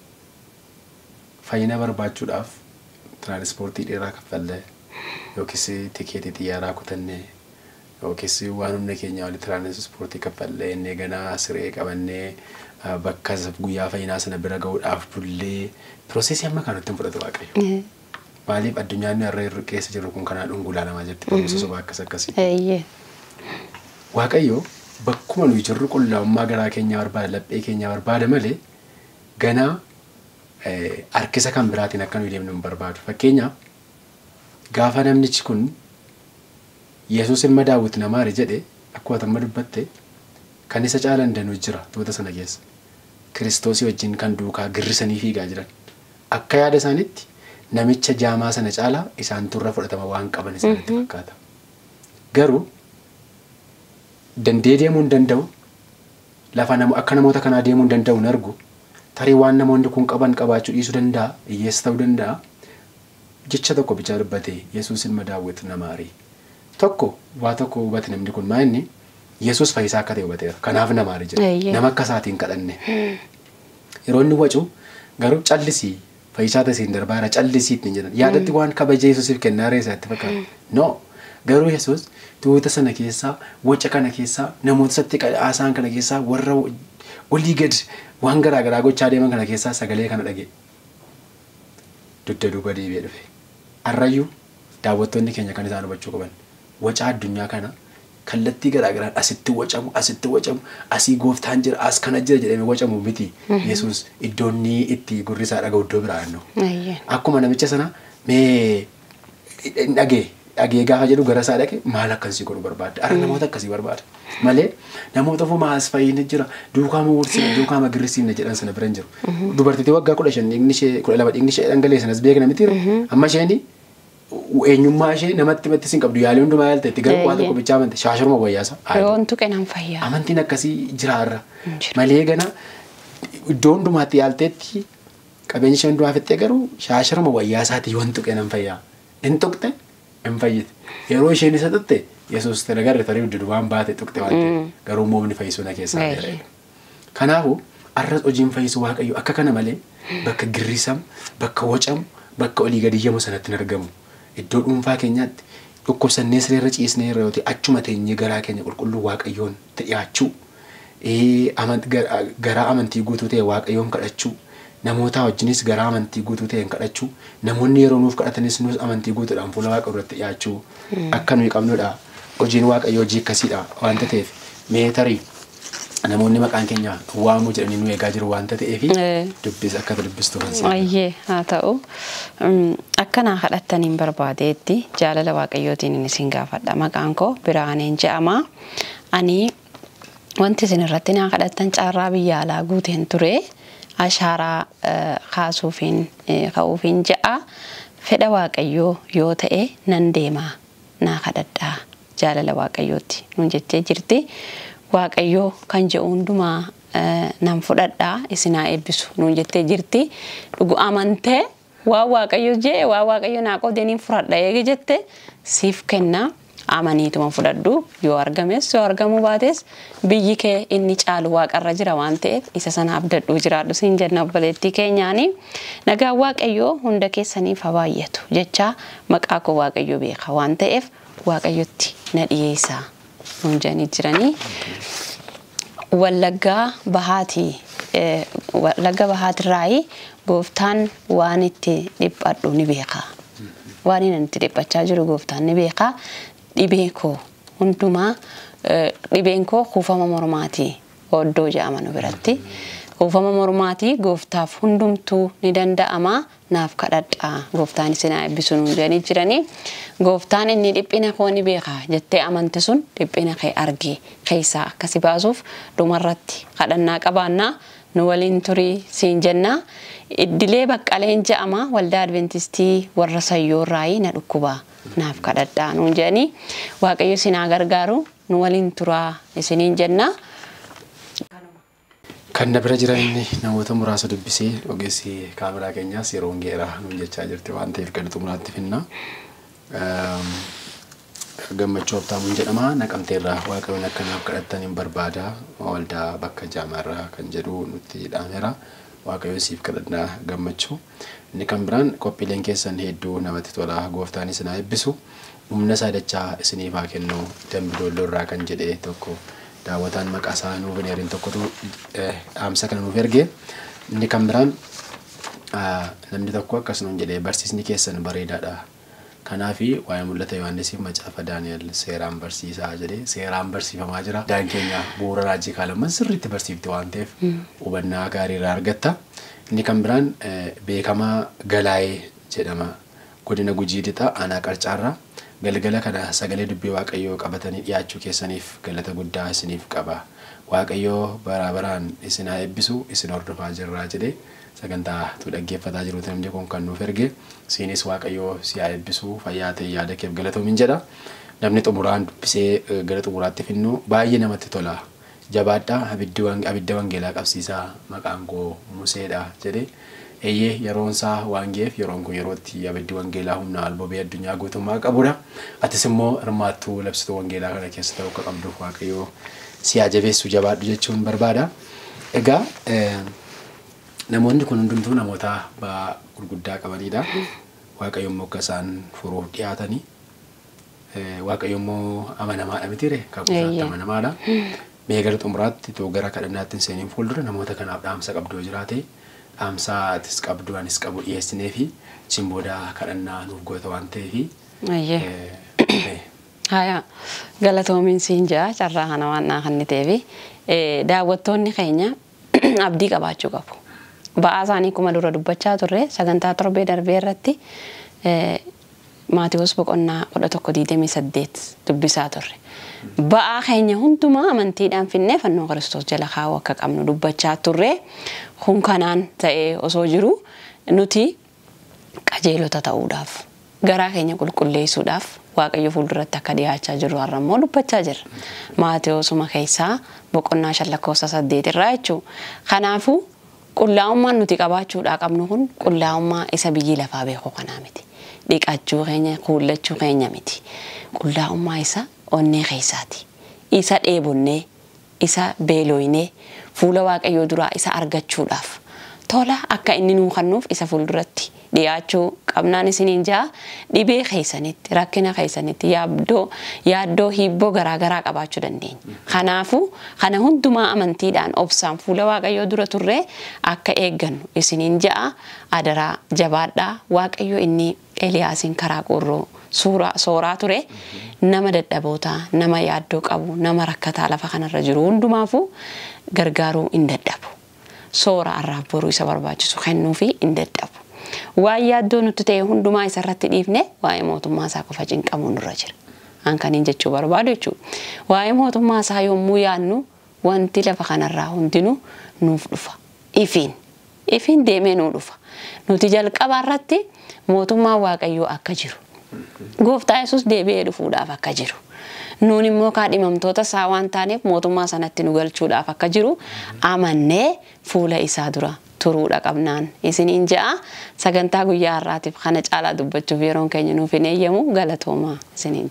[SPEAKER 3] Fayyina barbaachuudhaaf tiraanispoortii dheeraa kaffallee yookiis tikeetii xiyyaaraa kutannee yookiis waan humna keenya walitti tiraanispoortii kaffallee innee ganaa siree qabannee bakka guyyaa fayyinaa sana bira ga'uudhaaf bullee piroosesii amma kanatti hin fudhatu Waaqayyo. Maaliif addunyaan irra irra keessa jiru kun kanaa dhungulaalamaa jirti barumsa sobaa akkas akkasii. Waaqayyo bakkuma nuyi jirru qullaa'ummaa garaa keenyaa barbaada laphee keenyaa barbaada malee ganaa harkisa kan biraatiin akka nuyi deemnu hin barbaadu. Fakkeenyaaf gaafa namnichi kun Yesuus ilma Daawit namaari jedhe akkuma tamma dubbatte kan isa caalan danuu jira tuuta sana keessa. Kiristoosii wajjin kan duukaa girrisanii fiigaa jiran. Akka yaada isaaniitti namicha jaamaa sana caalaa isaan turra fudhatama waan qaban isaanitti fakkaata. Garuu dandee deemuu hin danda'u lafa nama akka namoota kanaa deemuu hin danda'u hin argu tarii waan namoonni kun qaban qabaachuu dhiisuu danda'a hiyyeessa ta'uu danda'a. Jecha tokko bichaa dubbate Yesuus ilma Daawit namaari. Tokko waa tokko hubate namni kun maa inni Yesuus fayyisaa akka ta'e hubateera. Kanaaf namaari jedha. Nama akka isaatiin kadhanne. Yeroo inni wacu garuu callisii fayyisaa ta'een darbaara callisiitti jedhan. Yaadatti waan kabaja Yesuusiif kennaa reessa itti fakkaata. No. Garuu Yesuus tuuta sana keessaa waca kana keessaa namoota satti haasaan kana keessaa warra olii gad waan garaa garaa gochaa deeman kana keessaa sagalee kana dhage. Dugda duuba deebi'ee dhufe. Arrayyuu daawwattoonni keenya kan isaan hubachuu qaban. Waca addunyaa kana kallattii garaa garaan asitti wacamu asitti wacamu asii gooftaan jira as kana jira jedhamee wacamu miti. Yesuus iddoonni itti gurrisaa dhaga'u iddoo biraa annu. Akkuma namicha sana mee dhagee dhagee gaafa jedhu gara isaa dhaqe maal akkasii godhu barbaada. Ara namoota akkasii barbaada. Malee namoota ofuma as fayyina jira duukaama wursina duukaama girrisiina jedhan sana bira hin jiru. Dubartittii waggaa kudha shan dhiigni ishee kudha lama dhiigni ishee dhangalee sanas beekna miti. Amma isheen eenyummaa ishee namatti matti sin qabdu yaalii hundumaa yaalte itti garuu waa tokko bichaa amante shaashurma wayyaasa.
[SPEAKER 4] Yoontu qenan fayyaa.
[SPEAKER 3] Amantiin akkasii jiraarra. Malee gana iddoo hundumaatti yaalteetti qabeenya ishee hundumaa fixxee garuu shaashurma wayyaasaati yoontu qenan fayyaa. Hin tuqxe hin fayyite. Yeroo isheen isa tuqxe Yesuus talagarra tarii uddu waan baate tuqxe waan ta'e garuu moomni fayyisuu na keessaa dheeraa. Kanaafuu arras hojiin fayyisuu Waaqayyo akka kana malee bakka girrisamu bakka wacamu bakka olii gadiyyamu sanatti hin argamu. Iddoo dhuunfaa keenyaatti dhukkubsannee sireerra ciisnee irra yooti achuma teenyee garaa keenya qulqulluu Waaqayyoon dhiyaachuu garaa amantii guutuu ta'e Waaqayyoon kadhachuu namoota wajjinis garaa amantii guutuu ta'een kadhachuu namoonni yeroo nuuf kadhatanis nuus amantii guutuudhaan fuula Waaqa duratti dhiyaachuu akka nuyi qabnudha. Hojiin Waaqayyoo hojii akkasiidha waanta ta'eef mee tarii namoonni maqaan keenya waamuu jedhanii nu eegaa jiru waanta ta'eef dubbis akka dubbistu kan sana.
[SPEAKER 4] Ayyee haa ta'u akkanaa kadhattaniin barbaadeetti jaalala Waaqayyootiin isin gaafadha. Maqaan koo Biraaneen jedhama. Ani wanti isin irratti naa kadhattan caarraa biyya alaa guuteen ture. Ashaaraa kaasuufiin ka'uufiin ja'a fedha Waaqayyoo yoo ta'e nan deema naa kadhadhaa jaalala Waaqayyooti nun jettee jirti. Waaqayyoo kan jedhu hundumaa nan fudhadhaa isinaa eebbisu nun jettee jirti. Dhugu amantee waa Waaqayyo jee waa Waaqayyo naa qoodaniin fudhadha eege jette siif kenna. amaniituma fudhadhu yoo argames yoo argamu baates biyyi kee inni caalu waaqarra jira waan ta'eef isa sana abdadhu jiraadhu siin jenna obboleettii keenyaani nagaa waaqayyoo hunda keessaniif haa baay'atu jecha maqaa koo waaqayyoo beeka waan ta'eef waaqayyotti na dhiyeessa nuun jedhanii jiranii Wallaggaa Bahaati Wallagga Bahaatirraayi gooftaan waan itti dhiphadhu ni beeka waan inni itti dhiphachaa jiru gooftaan ni beeka dhibeen koo hundumaa dhibeen koo kuufama mormaatii oddoo jedhaman biratti kuufama mormaatii gooftaaf hundumtuu ni danda'ama naaf kadhadhaa gooftaan isin haa eebbisu nuun jedhanii jiranii gooftaan inni dhiphina koo ni beeka jettee amante sun dhiphina kee argee keessaa akkasi baasuuf dhumarratti kadhannaa qabaannaa nu waliin turii siin jennaa iddilee baqqaleen jedhama waldaa adventistii warra sayyoorraayi na dhukkubaa naaf kadhadhaa nuun jedhanii waaqayyo isin haa gargaaru nu waliin turaa isiniin jennaa
[SPEAKER 3] Kan na bira jiran namoota muraasa dubbisee ogeessi kaameraa keenyaas yeroo ngeeraa nuun jechaa jirti waan ta'eef kan xumuraatti finna. Gammachuu Habtaamuun jedhama Naqamteerraa waaqayyoon akkanaaf kadhattaniin barbaada waldaa bakka jaamaarraa kan jedhu nutti dhaameera waaqayyo siif kadhannaa gammachuu. Inni kan biraan qophiileen keessan hedduu namatti tola gooftaan isin haa eebbisu humna saadachaa isiniif haa kennu Dambidoolloorraa kan jedhee tokko daawwataan maqaa isaa nuuf neerin tokkotu dhaamsa kana nuuf erge inni kan biraan namni tokko akkasumas jedhee barsiisni keessan bareedaadha kanaafi waa'ee mul'ata Yohaannisiif macaafa Daani'el seeraan barsiisaa jedhee seeraan barsiifamaa jira daan keenya bu'uura raajii kaalaman sirriitti barsiifti waan ta'eef hubannaa gaarii irraa argatta inni kan biraan beekamaa Galaayee jedhama godina Gujii Lixaa aanaa Qarcaarraa galgala kana sagalee dubbii waaqayyoo qabatanii dhiyaachuu keessaniif galata guddaa isiniif qaba waaqayyoo bara baraan isin haa eebbisu isin hordofaa jirraa jedhee sagantaa tu dhaggeeffataa jiruuti namni kun kan nuuf erge siinis waaqayyoo si haa eebbisu fayyaa ta'e yaada keef galatoomin jedha namni xumuraan dubbisee gara xumuraatti finnu baay'ee namatti tola jabaadhaa abidda wangeelaa qabsiisaa maqaan koo Museedha jedhee Eeyyee yeroon isaa waan geef yeroon kun yerootti abiddi wangeelaa humna albobee addunyaa guutummaa qabudha. Atis immoo hirmaattuu labsituu wangeelaa kana keessa ta'uu akka qabduuf waaqayyoo si haa jabeessu jabaadhu jechuun barbaada. Egaa namoonni kun hundumtuu namoota ba'aa gurguddaa qabanidha. Waaqayyo immoo akka isaan furuuf dhiyaatanii waaqayyo immoo amanamaadha mitiire kakkuusaatti amanamaadha. Mee gara xumuraatti too gara kadhannaatti seeniin fuuldura namoota kanaaf dhaamsa qabdoo jiraate Amsa atis qabdu anis qabu dhiyeessinee fi simbooda kadhannaa nuuf goota waan ta'eefi.
[SPEAKER 4] Ayyee. Haya galatoomin siin jaa carraa kana waan naa kan ta'eefi daawwattoonni keenya abdii qabaachuu qabu. Ba'aa isaanii kuma dura dubbachaa turre sagantaa torbee darbee irratti Maatiyoos boqonnaa kudha tokko digdamii saddeet dubbisaa turre. Ba'aa keenya hundumaa amantiidhaan finnee fannoo Kiristoos jala kaa'uu akka qabnu dubbachaa turre kun kanaan ta'ee osoo jiru nuti qajeelota ta'uudhaaf garaa keenya qulqulleessuudhaaf waaqayyo fuulduratti akka dhiyaachaa jirru har'a immoo dubbachaa jirra. Maatiyoosuma keessaa boqonnaa shan lakkoofsa saddeet irraa jechuudha. Kanaafuu qullaa'ummaan nuti qabaachuudhaa qabnu kun qullaa'ummaa isa biyyi lafaa beeku kanaa miti. Dhiqachuu keenya kuullachuu keenya miti. Qullaa'ummaa isa onnee keessaati. Isa dheebonnee isa beelooynee fuula waaqayyoo duraa isa argachuudhaaf tola akka inni nuu kennuuf isa fuulduratti dhiyaachuu qabnaan isiniin jaa dhibee keessanitti rakkina keessanitti yaaddoo yaaddoo hibboo garaa garaa qabaachuu dandeenya. Kanaafuu kana hundumaa amantiidhaan obsaan fuula waaqayyoo dura turre akka eeggannu isiniin jaa adaraa jabaadhaa waaqayyoo inni Eliyaasiin karaa qorroo suura sooraa ture nama dadhaboota nama yaaddoo qabu nama rakkataa lafa kanarra jiru hundumaafuu gargaaruu hin dadhabu. Soora arraaf boruu isa barbaachisu kennuu fi hin dadhabu. Waa'ee yaaddoo nuti ta'e hundumaa isa irratti dhiifne waa'ee mootummaa isaa qofa cinqamuu nurra jira. Hankaniin jechuu barbaadu jechuudha. Waa'ee mootummaa isaa yommuu yaadnu wanti lafa kanarraa hundinuu nuuf dhufa. Ifiin ifiin deemee nuu dhufa. Nuti jalqaba irratti mootummaa waaqayyoo akka jiru. Gooftaa Yesuus deebi'ee dhufuudhaaf akka jiru. Nuun immoo kaadhimamtoota isaa waan taaneef mootummaa sanatti nu galchuudhaaf akka jiru amannee fuula isaa dura turuudha qabnaan isiniin ja'a sagantaa guyyaa har'aatiif kana caalaa dubbachuuf yeroon keenya nuuf hin eeyyamu galatoomaa isiniin jenna.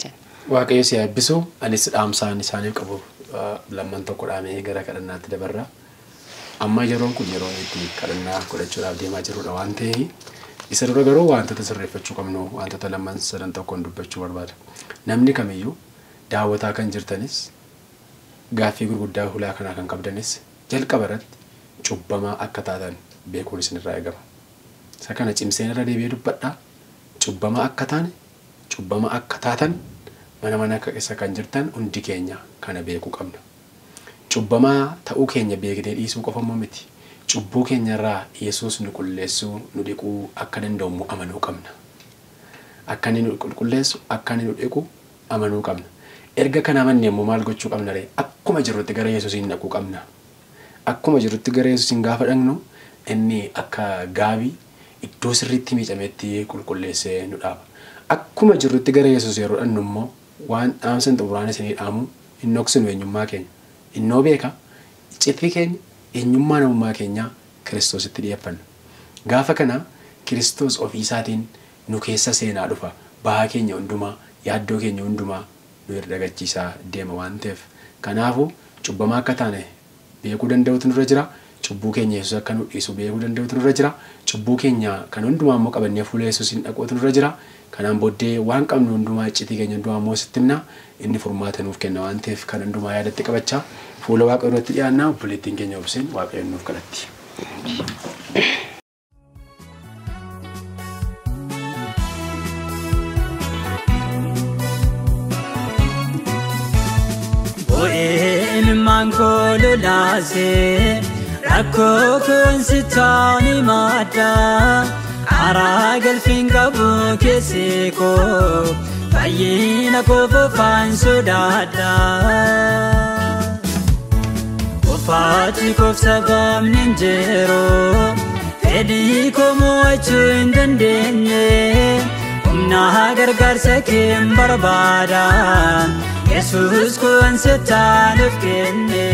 [SPEAKER 3] Waaqayyo si eebbisu anis dhaamsaan isaaniif qabu lamman tokko dhaamee gara kadhannaatti dabarra. Amma yeroon kun yeroo itti kadhannaa godhachuudhaaf deemaa jirudha waan ta'eef isa dura garuu wantoota sirreeffachuu qabnu wantoota lamman sadan tokkoon dubbachuu barbaada. Namni kamiyyuu daawwataa kan jirtanis gaaffii gurguddaa hulaa kanaa kan qabdanis jalqaba irratti cubbamaa akka taatan beekuun isinirraa eegama. Isa kana cimseen irra deebi'ee dubbadhaa. Cubbamaa akka taane cubbamaa akka taatan mana mana keessa kan jirtan hundi keenya kana beekuu qabna. Cubbamaa ta'uu keenya beeknee dhiisuu qofa miti. Cubbuu keenya irraa Yesuus nu qulleessuu nu dhiquu akka danda'u amanuu qabna. Akka inni nu qulqulleessu akka inni nu dhiqu amanuu qabna. Erga kana amannee immoo maal gochuu qabna ree? Akkuma jirrutti gara Yesuusiin dhaquu qabna. Akkuma jirrutti gara Yesuusiin gaafa dhaqnu inni akka gaabii iddoo sirriitti miicameetti qulqulleessee nu dhaaba. Akkuma jirrutti gara Yesuus yeroo dhaqnu immoo waan dhaamsan xumuraan isinii dhaamu hin dhoksinu eenyummaa keenya. Innoo beeka icciitii keenya eenyummaa namummaa keenyaa Kiristoositti dhiyeeffanna. Gaafa kana Kiristoos ofii isaatiin nu keessa seenaa dhufa. Bahaa keenya hundumaa yaaddoo keenya hundumaa nu irra dagachiisaa deema waan ta'eef. Kanaafuu cubbamaa akka taane beekuu danda'utu nurra jira. Cubbuu keenya Yesuus akka nu dhiisu beekuu danda'utu nurra jira. Cubbuu keenya kan hundumaa immoo qabannee fuula Yesuusiin dhaquutu nurra jira. Kanaan booddee waan qabnu hundumaa icciitii keenya hundumaa immoo sitti himna. Inni furmaata nuuf kenna waan ta'eef kan hundumaa yaadatti qabachaa fuula Waaqayyoo irratti dhiyaannaa obboleettiin keenya obseen Waaqayyoon nuuf kadhatti.
[SPEAKER 2] Bo'een maangolo laasee rakkoo koonsitaani maaddaa karaa galfiin qabu keessee koo fayyina koo fofaan sodaadhaa. Kofaati koofsa baamni hin jiruu fedhii koo mo'achuu hin dandeenye humna gargaarsa kee hin barbaada. Yesuus kun sitaan of kenne.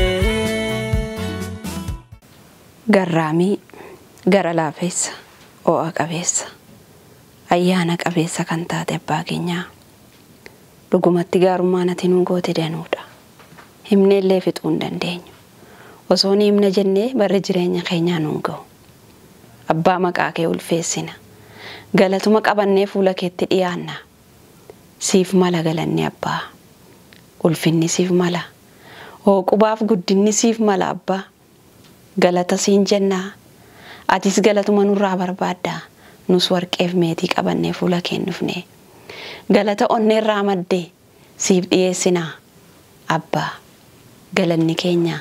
[SPEAKER 4] Garraamii gara laafeessa ho'a qabeessa ayyaana qabeessa kan taate abbaa keenyaa dhugumatti gaarummaan ati nu goote danuudha. Himneellee fixuu hin dandeenyu. Osoo ni himna jennee barri jireenya keenyaa nuun ga'u. Abbaa maqaa kee ulfeessina. Galatuma qabannee fuula keetti dhiyaanna. Siif mala galanni abbaa. Ulfinni siif mala. Hooqubaaf guddinni siif mala abbaa. Galata siin jennaa. Atis galatuma nurraa barbaaddaa. Nus warqeef meetii qabannee fuula keen dhufne. Galata onneerraa maddee siif dhiyeessinaa. Abbaa galanni keenya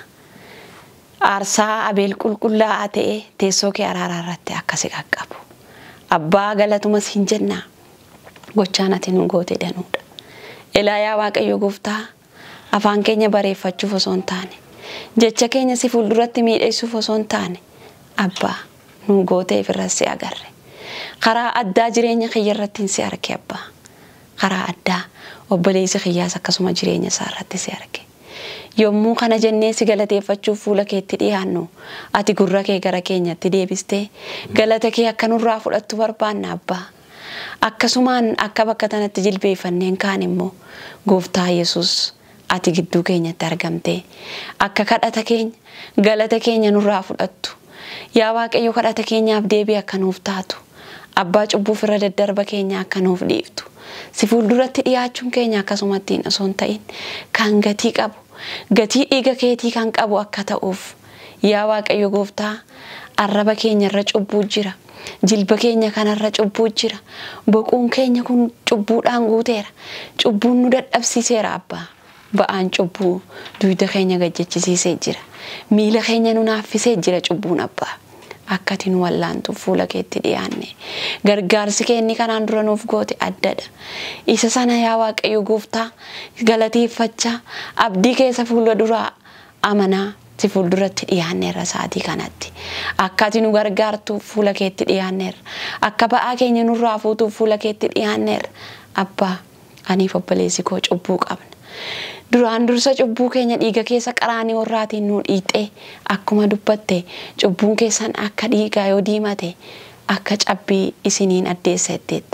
[SPEAKER 4] aarsaa abeel qulqullaa'aa ta'e teessoo kee araaraa irratti akkasi qaqqabu. Abbaa galatuma siin jennaa. Gochaan ati nu goote danuudha. Ilaayaa Waaqayyo Gooftaa afaan keenya bareeffachuuf osoo hin taane jecha keenya si fuulduratti miidheessuuf osoo hin taane abbaa nu gooteef irratti si agarre. Karaa addaa jireenya kiyya irratti si arge abbaa. Karaa addaa obboleessi kiyyaas akkasuma jireenya isaa irratti si arge. Yommuu kana jennee si galateeffachuuf fuula keetti dhiyaannu ati gurra kee gara keenyatti deebistee galata kee akka nurraa fudhattu barbaanna abbaa. Akkasumaan akka bakka tanatti jilbeeffanneen kaan immoo Gooftaa Yesuus ati gidduu keenyatti argamtee akka kadhata keenya galata keenya nurraa fudhattu. Yaa Waaqayyo kadhata keenyaaf deebii akka nuuf taatu. Abbaa cubbuuf irra daddarba keenya akka nuuf dhiiftu. Si fuulduratti dhiyaachuun keenya akkasumatti osoo hin ta'in kan gatii qabu gatii dhiiga keetii kan qabu akka ta'uuf yaa Waaqayyo Gooftaa arraba keenya irra cubbuu jira. Jilba keenya kanarra cubbuu jira. Boquun keenya kun cubbuudhaan guuteera. Cubbuun nu dadhabsiiseera abbaa. Ba'aan cubbuu duyda keenya gajjechisiisee jira. Miila keenya nu naaffisee jira cubbuun abbaa. Akkati nu wallaantuuf fuula keetti dhiyaanne. Gargaarsi keenni kanaan dura nuuf goote addadha. Isa sana yaa Waaqayyo Gooftaa galateeffachaa abdii keessa fuula duraa amanaa si fuulduratti dhiyaanneerra sa'aatii kanatti. Akkati nu gargaartuuf fuula keetti dhiyaanneerra. Akka ba'aa keenya nurraa fuutuuf fuula keetti dhiyaanneerra. Abbaa aniif obboleessi koo cubbuu qabna. Duraan dursa cubbuu keenya dhiiga keessa qaraanii warraatiin nu dhiixee akkuma dubbatte cubbuun keessan akka dhiigaa yoo diimate akka cabbii isiniin addeessa etteetta.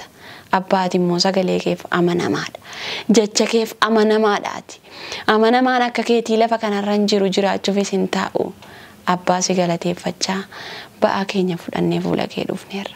[SPEAKER 4] Abbaati immoo sagalee keef amanamaadha. Jecha keef amanamaadhaati. Amanamaan akka keetii lafa kanarra hin jiru jiraachuufis hin taa'u. Abbaa si galateeffachaa ba'aa keenya fudhannee fuula kee dhufneerra.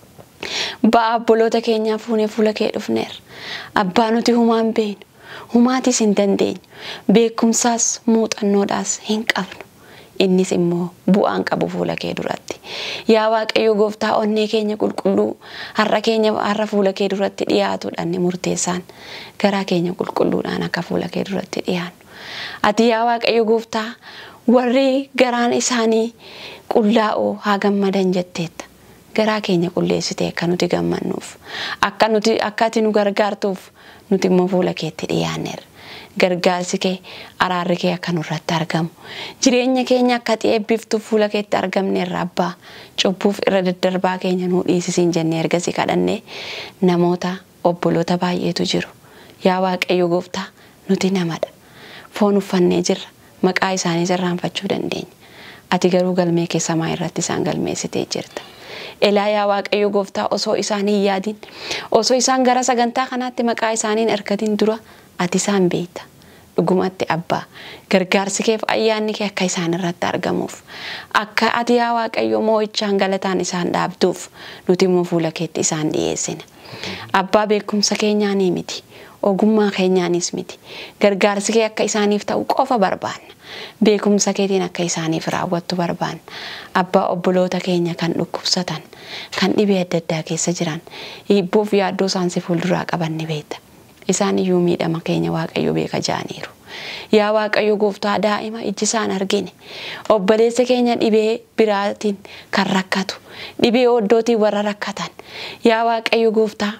[SPEAKER 4] Ba'aa obboloota keenyaa fuunee fuula kee dhufneerra. Abbaa nuti humaan beenu, humaatis hin dandeenyu, beekumsaas muuxannoodhaas hin qabnu. Innis immoo bu'aan qabu fuula kee duratti. Yaa Waaqayyo Gooftaa onnee keenya qulqulluu har'a keenya har'a fuula kee duratti dhiyaatuudhaan murteessaan garaa keenya qulqulluudhaan akka fuula kee duratti dhiyaannu. Ati yaa Waaqayyo Gooftaa warri garaan isaanii qullaa'oo haa gammadan jetteetta. Garaa keenya qulleessitee akka nuti gammannuuf akka nuti akka ati nu gargaartuuf nuti immoo fuula keetti dhiyaanneerra. Gargaarsi kee araarri kee akka nurratti argamu jireenya keenya akka ati eebbiftuuf fuula keetti argamneerra abbaa cubbuuf irra daddarbaa keenya nuu dhiisisiin jennee ergasii kadhannee namoota obboloota baay'eetu jiru. Yaa Waaqayyo Gooftaa nuti namadha. Foon uffannee jirra. Maqaa isaanii irraanfachuu dandeenya. Ati garuu galmee kee samaa irratti isaan galmeessitee jirta. Elaa yaa Waaqayyo Gooftaa osoo isaan hin yaadin osoo isaan gara sagantaa kanaatti maqaa isaaniin ergatiin dura ati isaan beekta. Dhugumatti abbaa gargaarsi keef ayyaanni kee akka isaan irratti argamuuf akka ati yaa Waaqayyo moo'ichaan galataan isaan dhaabduuf nuti immoo fuula keetti isaan dhiyeessina. Abbaa beekumsa keenyaanii miti, ogummaa keenyaanis miti. Gargaarsi kee akka isaaniif ta'u qofa barbaanna. Beekumsa keetiin akka isaaniif raawwattu barbaanna. Abbaa obboloota keenya kan dhukkubsatan, kan dhibee adda addaa keessa jiran, hibbuuf yaaddoo isaan si fuulduraa qaban ni beekta. Isaan iyyuu miidhama keenya Waaqayyo beeka jaaniiru. Yaa Waaqayyo Gooftaa daa'ima iji isaan argine. Obboleessa keenya dhibee biraatiin kan rakkatu, dhibee oddootiin warra rakkatan. Yaa Waaqayyo Gooftaa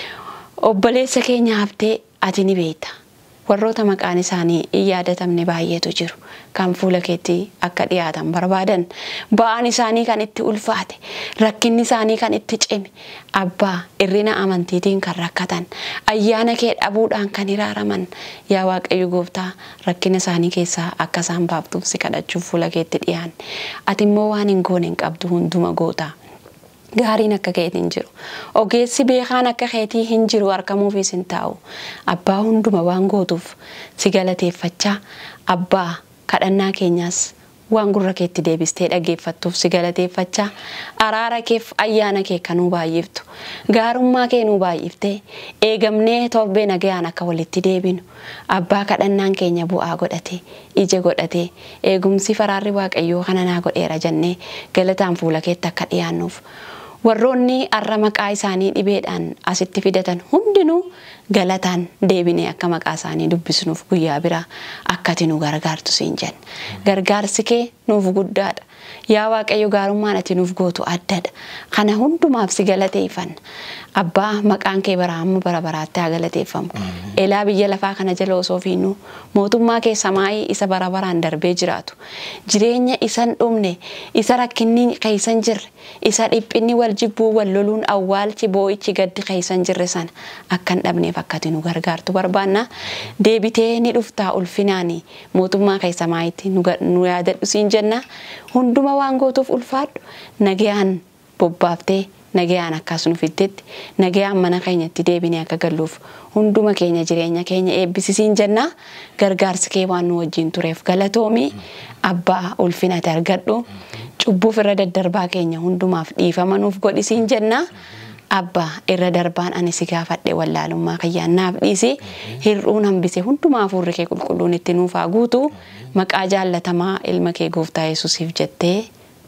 [SPEAKER 4] obboleessa keenya haftee ati ni beekta. Warroota maqaan isaanii hin yaadatamne baay'eetu jiru. Kan fuula keetti akka dhiyaatan barbaadan ba'aan isaanii kan itti ulfaate, rakkinni isaanii kan itti cime, abbaa irrina amantiitiin kan rakkatan, ayyaana kee dhabuudhaan kan hiraaraman. Yaa Waaqayyo Gooftaa rakkina isaanii keessaa akka isaan baaftuuf si kadhachuuf fuula keetti dhiyaanne. Ati immoo waan hin goone hin qabdu hunduma goota. Gaariin akka keetiin jiru. Ogeessi beekaan akka keetii hin jiru argamuufis hin taa'u. Abbaa hunduma waan gootuuf si galateeffachaa abbaa kadhannaa keenyaas waan gurra keetti deebistee dhaggeeffattuuf si galateeffachaa araara keef ayyaana kee kanuu baay'iftu. Gaarummaa kee nuu baay'iftee eegamnee torbee nagayaan akka walitti deebinu. Abbaa kadhannaan keenya bu'aa godhatee ija godhatee eegumsi faraarri Waaqayyoo kana naa godheera jennee galataan fuula keetti akka dhiyaannuuf. Warroonni arra maqaa isaanii dhibeedhaan asitti fidatan hundinuu galataan deebinee akka maqaa isaanii dubbisnuuf guyyaa biraa akka ati nu gargaartu siin jenna. Gargaarsi kee nuuf guddaadha. Yaa Waaqayyo gaarummaan ati nuuf gootu addadha. Kana hundumaaf si galateeffanna. Abbaa maqaan kee bara hamma bara baraatti haa galateeffamu. Elaa biyya lafaa kana jala osoo fiinnu mootummaa kee samaayii isa bara baraan darbee jiraatu. Jireenya isan dhumne, isa rakkinni keeysan jirre, isa dhiphinni wal jibbuu wal loluun awwaalchi boo'ichi gaddi keeysan jirre sana akka hin dhabneef akka ati nu gargaartu barbaanna. Deebitee ni dhuftaa ulfinaanii mootummaa kee samaayitti nu yaadadhu siin jenna. Hunduma waan gootuuf ulfaadhu nagayaan bobbaaftee nagayaan akkas nu fiddetti nagayaan mana keenyatti deebinee akka galluuf hunduma keenya jireenya keenya eebbisiisiin jenna. Gargaarsi kee waan nu wajjin tureef galatoomi. Abbaa ulfina argadhu. Cubbuuf irra daddarbaa keenya hundumaaf dhiifama nuuf godhisiin jenna. Abbaa irra darbaan ani si gaafadhe wallaalummaa kiyyaan naaf dhiisi. Hir'uun hambise hundumaa hafuurri kee qulqulluun itti nuuf haa guutu. Maqaa jaallatamaa ilma kee Gooftaa Yesuusiif jettee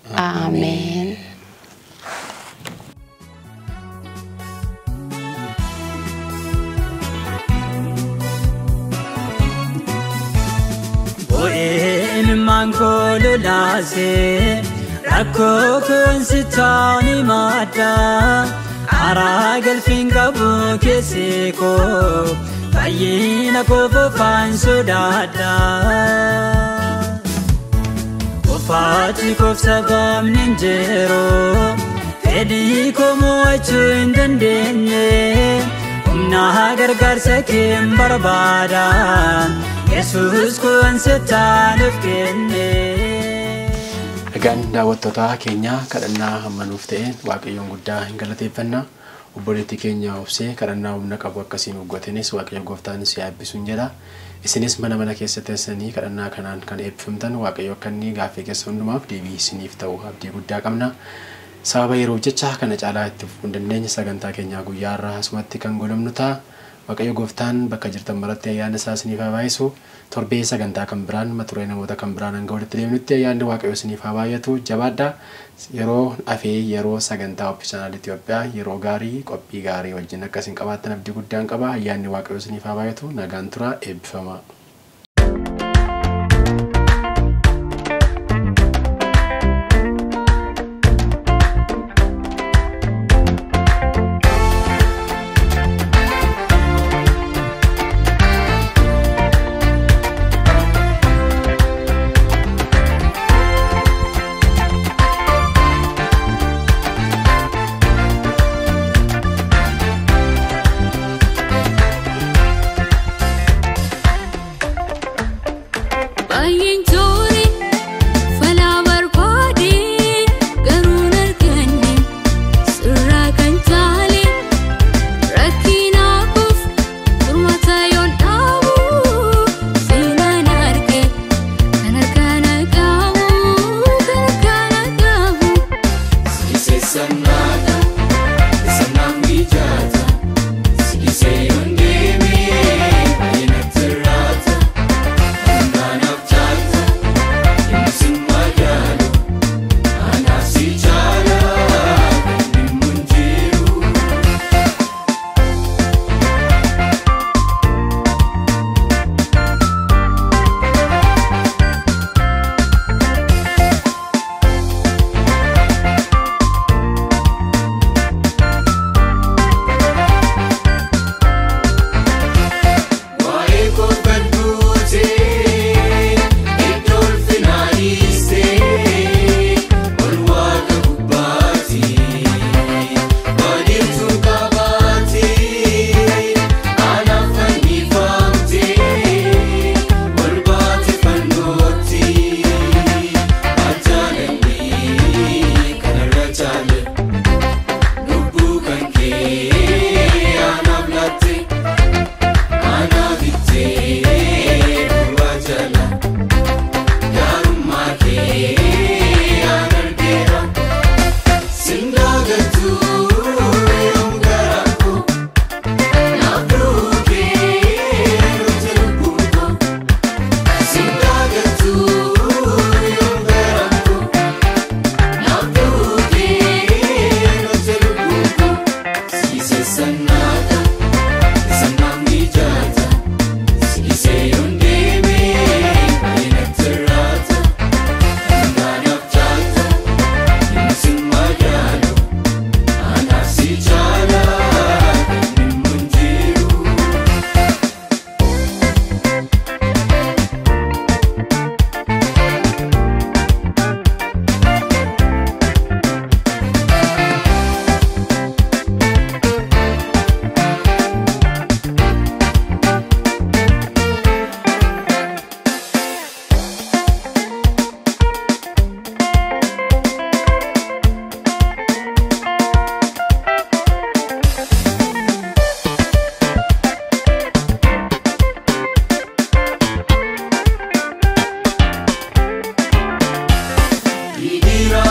[SPEAKER 4] Ameen.
[SPEAKER 2] Bo'een maangolo laasee rakkoo koonsitaani maaddaa karaa galfiin qabu keessee koo baay'ina koo fofaan sodaadhaa. Kofaati koofsa baamni njeeroo fedhii koo mo'achuu hin dandeenye humna gargaarsa kee hin barbaada. Yesus kun setaanuf kenne.
[SPEAKER 3] Egaan daawwattoota keenya kadhannaa hammanuuf ta'een Waaqayyoon guddaa hin galateeffanna. obboleettii keenya obsee kadhannaa humna qabu akkasiin uggatanis waaqayyo gooftaan si eebbisu jedha. Isinis mana mana keessatti teessanii kadhannaa kanaan kan eebbifamtan waaqayyo akka inni gaaffii keessa hundumaaf deebii isiniif ta'u abdii guddaa qabna. Sababa yeroo jecha kana caalaa itti fufuu dandeenye sagantaa keenya guyyaa irraa asumatti kan goolabnu ta'a. Waaqayyo gooftaan bakka jirtan maratti ayyaana isaa isiniif haa baay'isu. Torbee sagantaa kan biraan maturee namoota kan biraan hanga walitti deemnutti ayyaanni waaqayyo isiniif haa baay'atu. Jabaadhaa. Yeroo afee yeroo sagantaa Hope Channel Itoophiyaa yeroo gaarii qophii gaarii wajjin akkasiin qabaattan abdii guddaan qaba. Ayyaanni waaqayyo isiniif haa baay'atu. Nagaan tura eebbifama.
[SPEAKER 1] Dira